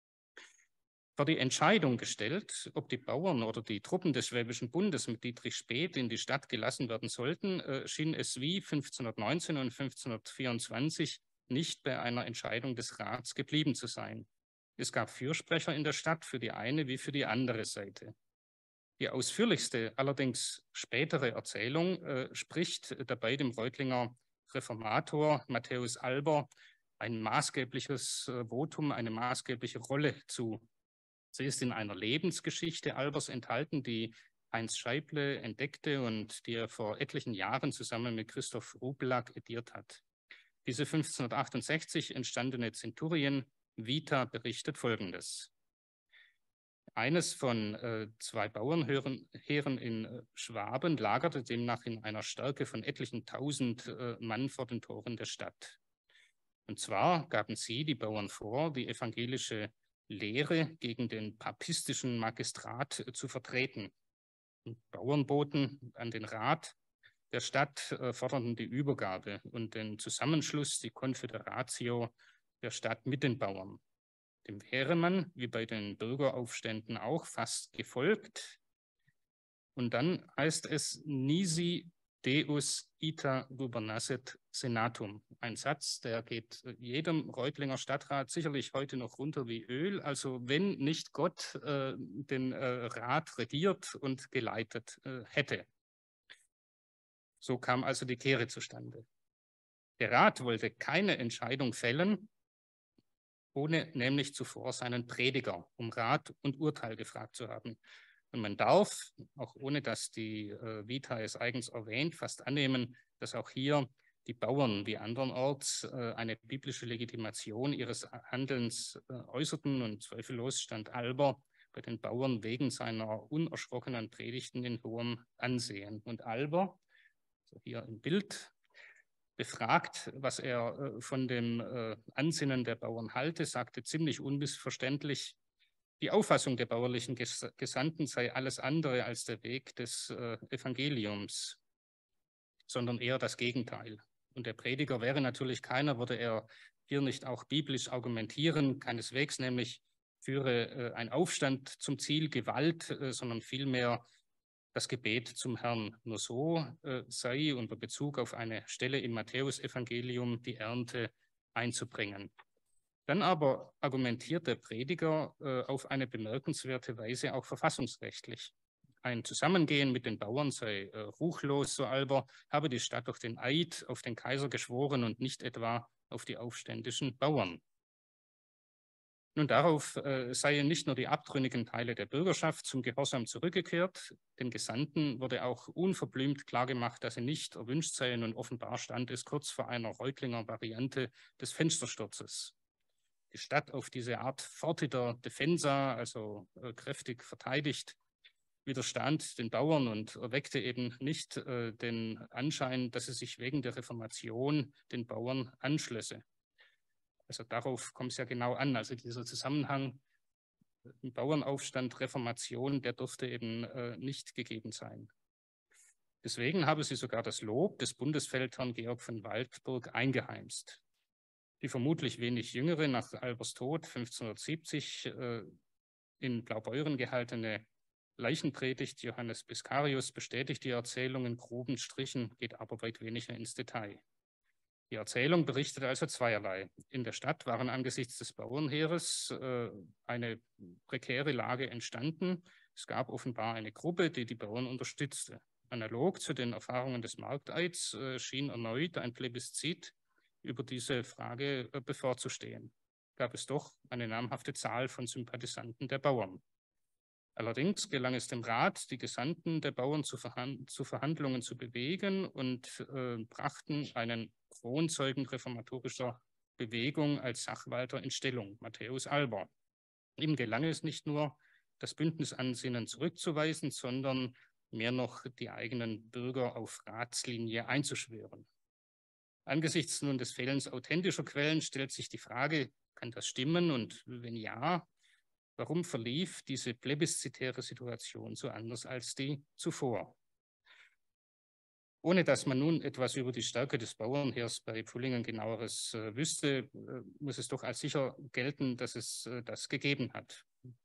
Vor die Entscheidung gestellt, ob die Bauern oder die Truppen des Schwäbischen Bundes mit Dietrich Späth in die Stadt gelassen werden sollten, äh, schien es wie fünfzehnhundertneunzehn und fünfzehnhundertvierundzwanzig nicht bei einer Entscheidung des Rats geblieben zu sein. Es gab Fürsprecher in der Stadt für die eine wie für die andere Seite. Die ausführlichste, allerdings spätere Erzählung äh, spricht dabei dem Reutlinger Reformator Matthäus Alber ein maßgebliches äh, Votum, eine maßgebliche Rolle zu. Sie ist in einer Lebensgeschichte Albers enthalten, die Heinz Scheible entdeckte und die er vor etlichen Jahren zusammen mit Christoph Rubelack ediert hat. Diese fünfzehnhundertachtundsechzig entstandene Zenturien Vita berichtet Folgendes. Eines von äh, zwei Bauernheeren in äh, Schwaben lagerte demnach in einer Stärke von etlichen tausend äh, Mann vor den Toren der Stadt. Und zwar gaben sie, die Bauern, vor, die evangelische Lehre gegen den papistischen Magistrat äh, zu vertreten. Und Bauern boten an den Rat der Stadt, äh, forderten die Übergabe und den Zusammenschluss, die Confederatio der Stadt mit den Bauern. Dem wäre man, wie bei den Bürgeraufständen auch, fast gefolgt. Und dann heißt es nisi deus ita gubernasset senatum. Ein Satz, der geht jedem Reutlinger Stadtrat sicherlich heute noch runter wie Öl. Also wenn nicht Gott äh, den äh, Rat regiert und geleitet äh, hätte. So kam also die Kehre zustande. Der Rat wollte keine Entscheidung fällen, ohne nämlich zuvor seinen Prediger um Rat und Urteil gefragt zu haben. Und man darf, auch ohne dass die äh, Vita es eigens erwähnt, fast annehmen, dass auch hier die Bauern wie andernorts äh, eine biblische Legitimation ihres Handelns äh, äußerten und zweifellos stand Alber bei den Bauern wegen seiner unerschrockenen Predigten in hohem Ansehen. Und Alber, so hier im Bild, befragt, was er äh, von dem äh, Ansinnen der Bauern halte, sagte ziemlich unmissverständlich, die Auffassung der bauerlichen Ges Gesandten sei alles andere als der Weg des äh, Evangeliums, sondern eher das Gegenteil. Und der Prediger wäre natürlich keiner, würde er hier nicht auch biblisch argumentieren, keineswegs nämlich führe äh, ein Aufstand zum Ziel Gewalt, äh, sondern vielmehr das Gebet zum Herrn. Nur so äh, sei unter Bezug auf eine Stelle im Matthäusevangelium die Ernte einzubringen. Dann aber argumentiert der Prediger äh, auf eine bemerkenswerte Weise auch verfassungsrechtlich. ein Zusammengehen mit den Bauern sei äh, ruchlos, so Alber, habe die Stadt durch den Eid auf den Kaiser geschworen und nicht etwa auf die aufständischen Bauern. Nun, darauf äh, seien nicht nur die abtrünnigen Teile der Bürgerschaft zum Gehorsam zurückgekehrt, den Gesandten wurde auch unverblümt klargemacht, dass sie nicht erwünscht seien, und offenbar stand es kurz vor einer Reutlinger Variante des Fenstersturzes. Die Stadt auf diese Art fortiter defensa, also äh, kräftig verteidigt, widerstand den Bauern und erweckte eben nicht äh, den Anschein, dass sie sich wegen der Reformation den Bauern anschlösse. Also darauf kommt es ja genau an. Also dieser Zusammenhang Bauernaufstand, Reformation, der durfte eben äh, nicht gegeben sein. Deswegen habe sie sogar das Lob des Bundesfeldherrn Georg von Waldburg eingeheimst. Die vermutlich wenig jüngere, nach Albers Tod fünfzehnhundertsiebzig äh, in Blaubeuren gehaltene Leichenpredigt Johannes Biscarius bestätigt die Erzählung in groben Strichen, geht aber weit weniger ins Detail. Die Erzählung berichtet also zweierlei. In der Stadt waren angesichts des Bauernheeres äh, eine prekäre Lage entstanden. Es gab offenbar eine Gruppe, die die Bauern unterstützte. Analog zu den Erfahrungen des Markteids äh, schien erneut ein Plebiszit über diese Frage äh, bevorzustehen. Gab es doch eine namhafte Zahl von Sympathisanten der Bauern. Allerdings gelang es dem Rat, die Gesandten der Bauern zu, Verhand zu Verhandlungen zu bewegen und äh, brachten einen Kronzeugen reformatorischer Bewegung als Sachwalter in Stellung, Matthäus Alber. Ihm gelang es nicht nur, das Bündnisansinnen zurückzuweisen, sondern mehr noch die eigenen Bürger auf Ratslinie einzuschwören. Angesichts nun des Fehlens authentischer Quellen stellt sich die Frage, kann das stimmen, und wenn ja, warum verlief diese plebiszitäre Situation so anders als die zuvor? Ohne dass man nun etwas über die Stärke des Bauernheers bei Pfullingen genaueres äh, wüsste, äh, muss es doch als sicher gelten, dass es äh, das gegeben hat.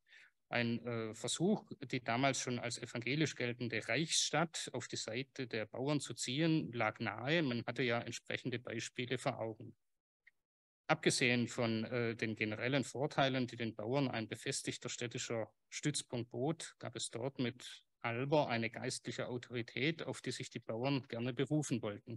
Ein äh, Versuch, die damals schon als evangelisch geltende Reichsstadt auf die Seite der Bauern zu ziehen, lag nahe. Man hatte ja entsprechende Beispiele vor Augen. Abgesehen von äh, den generellen Vorteilen, die den Bauern ein befestigter städtischer Stützpunkt bot, gab es dort mit Alber eine geistliche Autorität, auf die sich die Bauern gerne berufen wollten.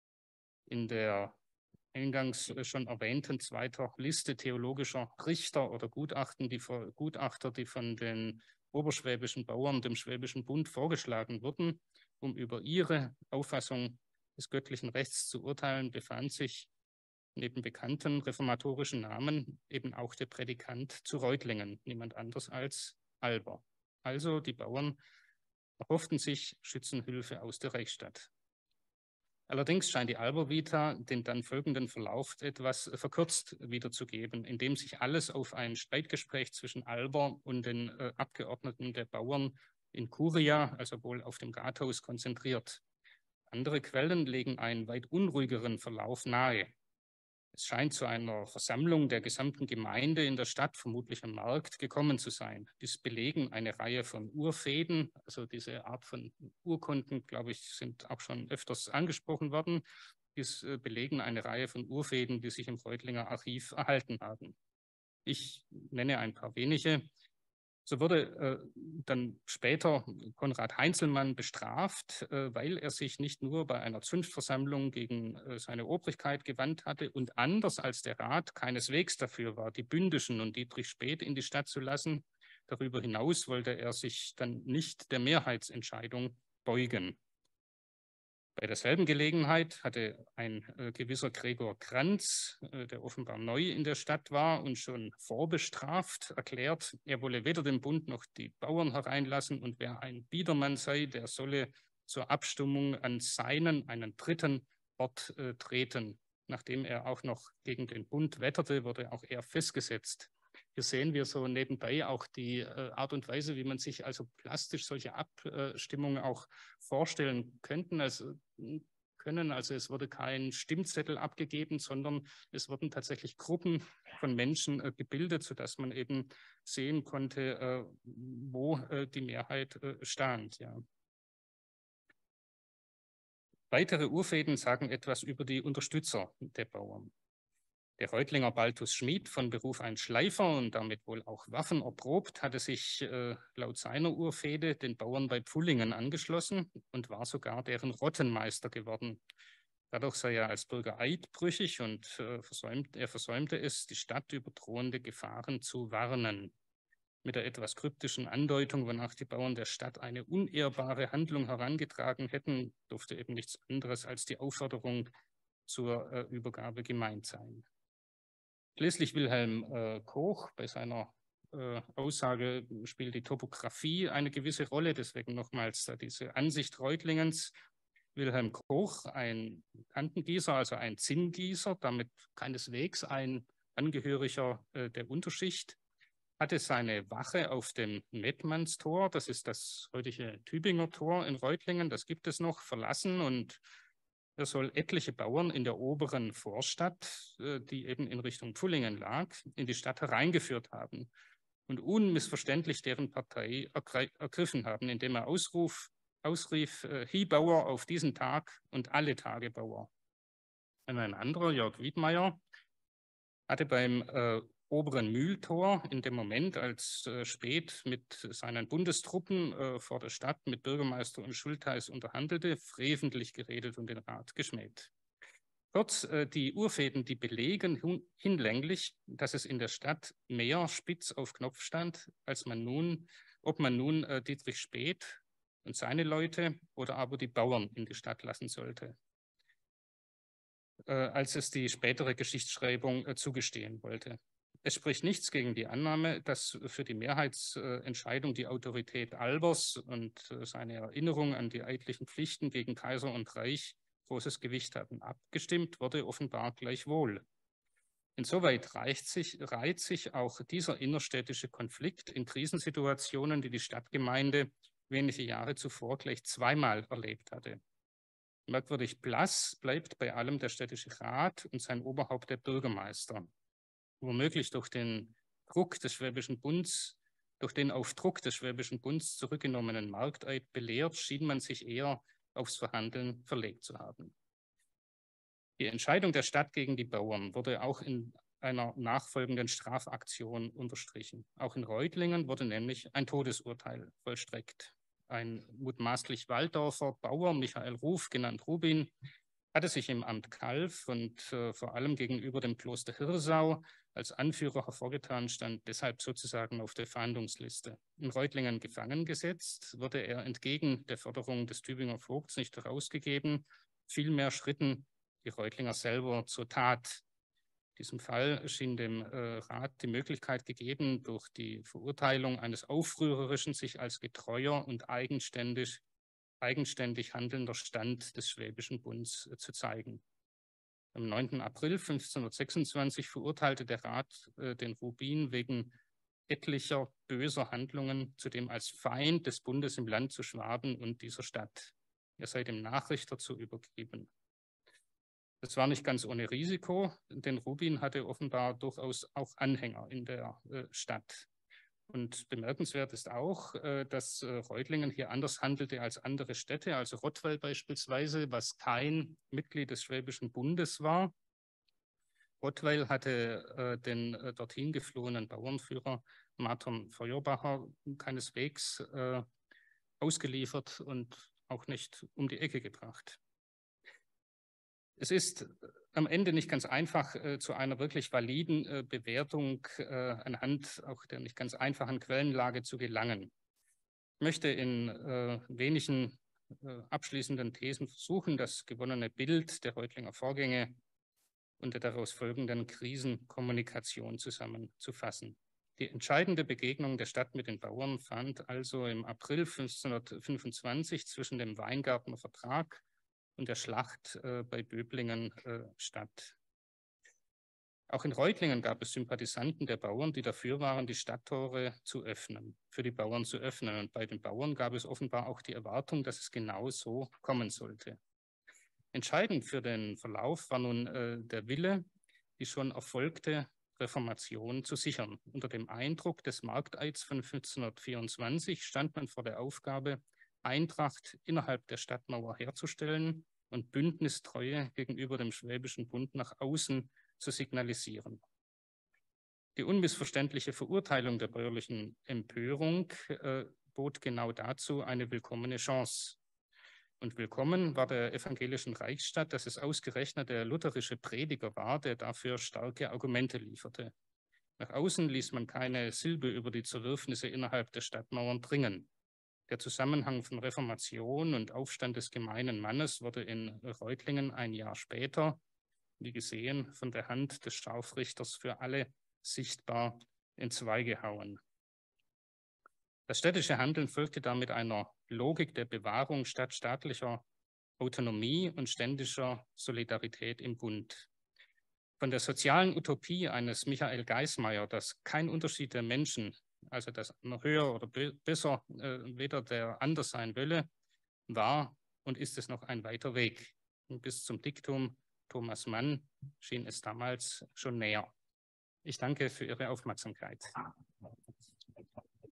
In der eingangs schon erwähnten zweiter Liste theologischer Richter oder Gutachten, die, Gutachter, die von den oberschwäbischen Bauern dem Schwäbischen Bund vorgeschlagen wurden, um über ihre Auffassung des göttlichen Rechts zu urteilen, befand sich neben bekannten reformatorischen Namen eben auch der Prädikant zu Reutlingen, niemand anders als Alber. Also die Bauern erhofften sich Schützenhilfe aus der Reichsstadt. Allerdings scheint die Alber-Vita den dann folgenden Verlauf etwas verkürzt wiederzugeben, indem sich alles auf ein Streitgespräch zwischen Alber und den äh, Abgeordneten der Bauern in Curia, also wohl auf dem Rathaus, konzentriert. Andere Quellen legen einen weit unruhigeren Verlauf nahe. Es scheint zu einer Versammlung der gesamten Gemeinde in der Stadt, vermutlich am Markt, gekommen zu sein. Dies belegen eine Reihe von Urfäden, also diese Art von Urkunden, glaube ich, sind auch schon öfters angesprochen worden. Dies belegen eine Reihe von Urfäden, die sich im Reutlinger Archiv erhalten haben. Ich nenne ein paar wenige. So wurde äh, dann später Konrad Heinzelmann bestraft, äh, weil er sich nicht nur bei einer Zunftversammlung gegen äh, seine Obrigkeit gewandt hatte und anders als der Rat keineswegs dafür war, die Bündischen und Dietrich Späth in die Stadt zu lassen. Darüber hinaus wollte er sich dann nicht der Mehrheitsentscheidung beugen. Bei derselben Gelegenheit hatte ein äh, gewisser Gregor Kranz, äh, der offenbar neu in der Stadt war und schon vorbestraft, erklärt, er wolle weder den Bund noch die Bauern hereinlassen, und wer ein Biedermann sei, der solle zur Abstimmung an seinen, einen dritten Ort äh, treten. Nachdem er auch noch gegen den Bund wetterte, wurde auch er festgesetzt. Hier sehen wir so nebenbei auch die äh, Art und Weise, wie man sich also plastisch solche Abstimmungen auch vorstellen könnten. Also, können. Also es wurde kein Stimmzettel abgegeben, sondern es wurden tatsächlich Gruppen von Menschen äh, gebildet, sodass man eben sehen konnte, äh, wo äh, die Mehrheit äh, stand. Ja. Weitere Urfäden sagen etwas über die Unterstützer der Bauern. Der Reutlinger Balthus Schmid, von Beruf ein Schleifer und damit wohl auch Waffen erprobt, hatte sich äh, laut seiner Urfehde den Bauern bei Pfullingen angeschlossen und war sogar deren Rottenmeister geworden. Dadurch sei er als Bürger eidbrüchig und äh, versäumt, er versäumte es, die Stadt über drohende Gefahren zu warnen. Mit der etwas kryptischen Andeutung, wonach die Bauern der Stadt eine unehrbare Handlung herangetragen hätten, durfte eben nichts anderes als die Aufforderung zur äh, Übergabe gemeint sein. Schließlich Wilhelm äh, Koch, bei seiner äh, Aussage spielt die Topographie eine gewisse Rolle, deswegen nochmals äh, diese Ansicht Reutlingens. Wilhelm Koch, ein Kantengießer, also ein Zinngießer, damit keineswegs ein Angehöriger äh, der Unterschicht, hatte seine Wache auf dem Mettmannstor, das ist das heutige Tübinger Tor in Reutlingen, das gibt es noch, verlassen und er soll etliche Bauern in der oberen Vorstadt, die eben in Richtung Pfullingen lag, in die Stadt hereingeführt haben und unmissverständlich deren Partei ergriffen haben, indem er ausruf, ausrief, Hi Bauer auf diesen Tag und alle Tage Bauer. Und ein anderer, Jörg Wiedmeier, hatte beim äh, oberen Mühltor in dem Moment, als äh, Späth mit seinen Bundestruppen äh, vor der Stadt mit Bürgermeister und Schultheiß unterhandelte, freventlich geredet und den Rat geschmäht. Kurz, äh, die Urfehden, die belegen hinlänglich, dass es in der Stadt mehr spitz auf Knopf stand, als man nun, ob man nun äh, Dietrich Späth und seine Leute oder aber die Bauern in die Stadt lassen sollte, äh, als es die spätere Geschichtsschreibung äh, zugestehen wollte. Es spricht nichts gegen die Annahme, dass für die Mehrheitsentscheidung die Autorität Albers und seine Erinnerung an die eidlichen Pflichten gegen Kaiser und Reich großes Gewicht hatten. Abgestimmt wurde offenbar gleichwohl. Insoweit reicht sich, reiht sich auch dieser innerstädtische Konflikt in Krisensituationen, die die Stadtgemeinde wenige Jahre zuvor gleich zweimal erlebt hatte. Merkwürdig blass bleibt bei allem der städtische Rat und sein Oberhaupt der Bürgermeister. Womöglich durch den Druck des Schwäbischen Bunds, durch den auf Druck des Schwäbischen Bunds zurückgenommenen Markteid belehrt, schien man sich eher aufs Verhandeln verlegt zu haben. Die Entscheidung der Stadt gegen die Bauern wurde auch in einer nachfolgenden Strafaktion unterstrichen. Auch in Reutlingen wurde nämlich ein Todesurteil vollstreckt. Ein mutmaßlich Walldorfer Bauer, Michael Ruf, genannt Rubin, hatte sich im Amt Calw und äh, vor allem gegenüber dem Kloster Hirsau als Anführer hervorgetan, stand deshalb sozusagen auf der Fahndungsliste. In Reutlingen gefangen gesetzt, wurde er entgegen der Forderung des Tübinger Vogts nicht herausgegeben. Vielmehr schritten die Reutlinger selber zur Tat. In diesem Fall schien dem äh, Rat die Möglichkeit gegeben, durch die Verurteilung eines aufrührerischen, sich als getreuer und eigenständig eigenständig handelnder Stand des Schwäbischen Bunds äh, zu zeigen. Am neunten April fünfzehnhundertsechsundzwanzig verurteilte der Rat äh, den Rubin wegen etlicher böser Handlungen, zudem als Feind des Bundes im Land zu Schwaben und dieser Stadt. Er sei dem Nachrichter zu übergeben. Das war nicht ganz ohne Risiko, denn Rubin hatte offenbar durchaus auch Anhänger in der äh, Stadt. Und bemerkenswert ist auch, dass Reutlingen hier anders handelte als andere Städte, also Rottweil beispielsweise, was kein Mitglied des Schwäbischen Bundes war. Rottweil hatte den dorthin geflohenen Bauernführer Martin Feuerbacher keineswegs ausgeliefert und auch nicht um die Ecke gebracht. Es ist am Ende nicht ganz einfach, äh, zu einer wirklich validen äh, Bewertung äh, anhand auch der nicht ganz einfachen Quellenlage zu gelangen. Ich möchte in äh, wenigen äh, abschließenden Thesen versuchen, das gewonnene Bild der Reutlinger Vorgänge und der daraus folgenden Krisenkommunikation zusammenzufassen. Die entscheidende Begegnung der Stadt mit den Bauern fand also im April fünfzehnhundertfünfundzwanzig zwischen dem Weingartner Vertrag und der Schlacht äh, bei Böblingen äh, statt. Auch in Reutlingen gab es Sympathisanten der Bauern, die dafür waren, die Stadttore zu öffnen, für die Bauern zu öffnen. Und bei den Bauern gab es offenbar auch die Erwartung, dass es genau so kommen sollte. Entscheidend für den Verlauf war nun äh, der Wille, die schon erfolgte Reformation zu sichern. Unter dem Eindruck des Markteids von fünfzehnhundertvierundzwanzig stand man vor der Aufgabe, Eintracht innerhalb der Stadtmauer herzustellen und Bündnistreue gegenüber dem Schwäbischen Bund nach außen zu signalisieren. Die unmissverständliche Verurteilung der bäuerlichen Empörung äh, bot genau dazu eine willkommene Chance. Und willkommen war der evangelischen Reichsstadt, dass es ausgerechnet der lutherische Prediger war, der dafür starke Argumente lieferte. Nach außen ließ man keine Silbe über die Zerwürfnisse innerhalb der Stadtmauern dringen. Der Zusammenhang von Reformation und Aufstand des gemeinen Mannes wurde in Reutlingen ein Jahr später, wie gesehen, von der Hand des Scharfrichters für alle sichtbar entzweigehauen. Das städtische Handeln folgte damit einer Logik der Bewahrung statt staatlicher Autonomie und ständischer Solidarität im Bund. Von der sozialen Utopie eines Michael Geismeier, dass kein Unterschied der Menschen, also dass man höher oder besser äh, weder der anders sein wolle, war und ist es noch ein weiter Weg. Und bis zum Diktum Thomas Mann schien es damals schon näher. Ich danke für Ihre Aufmerksamkeit.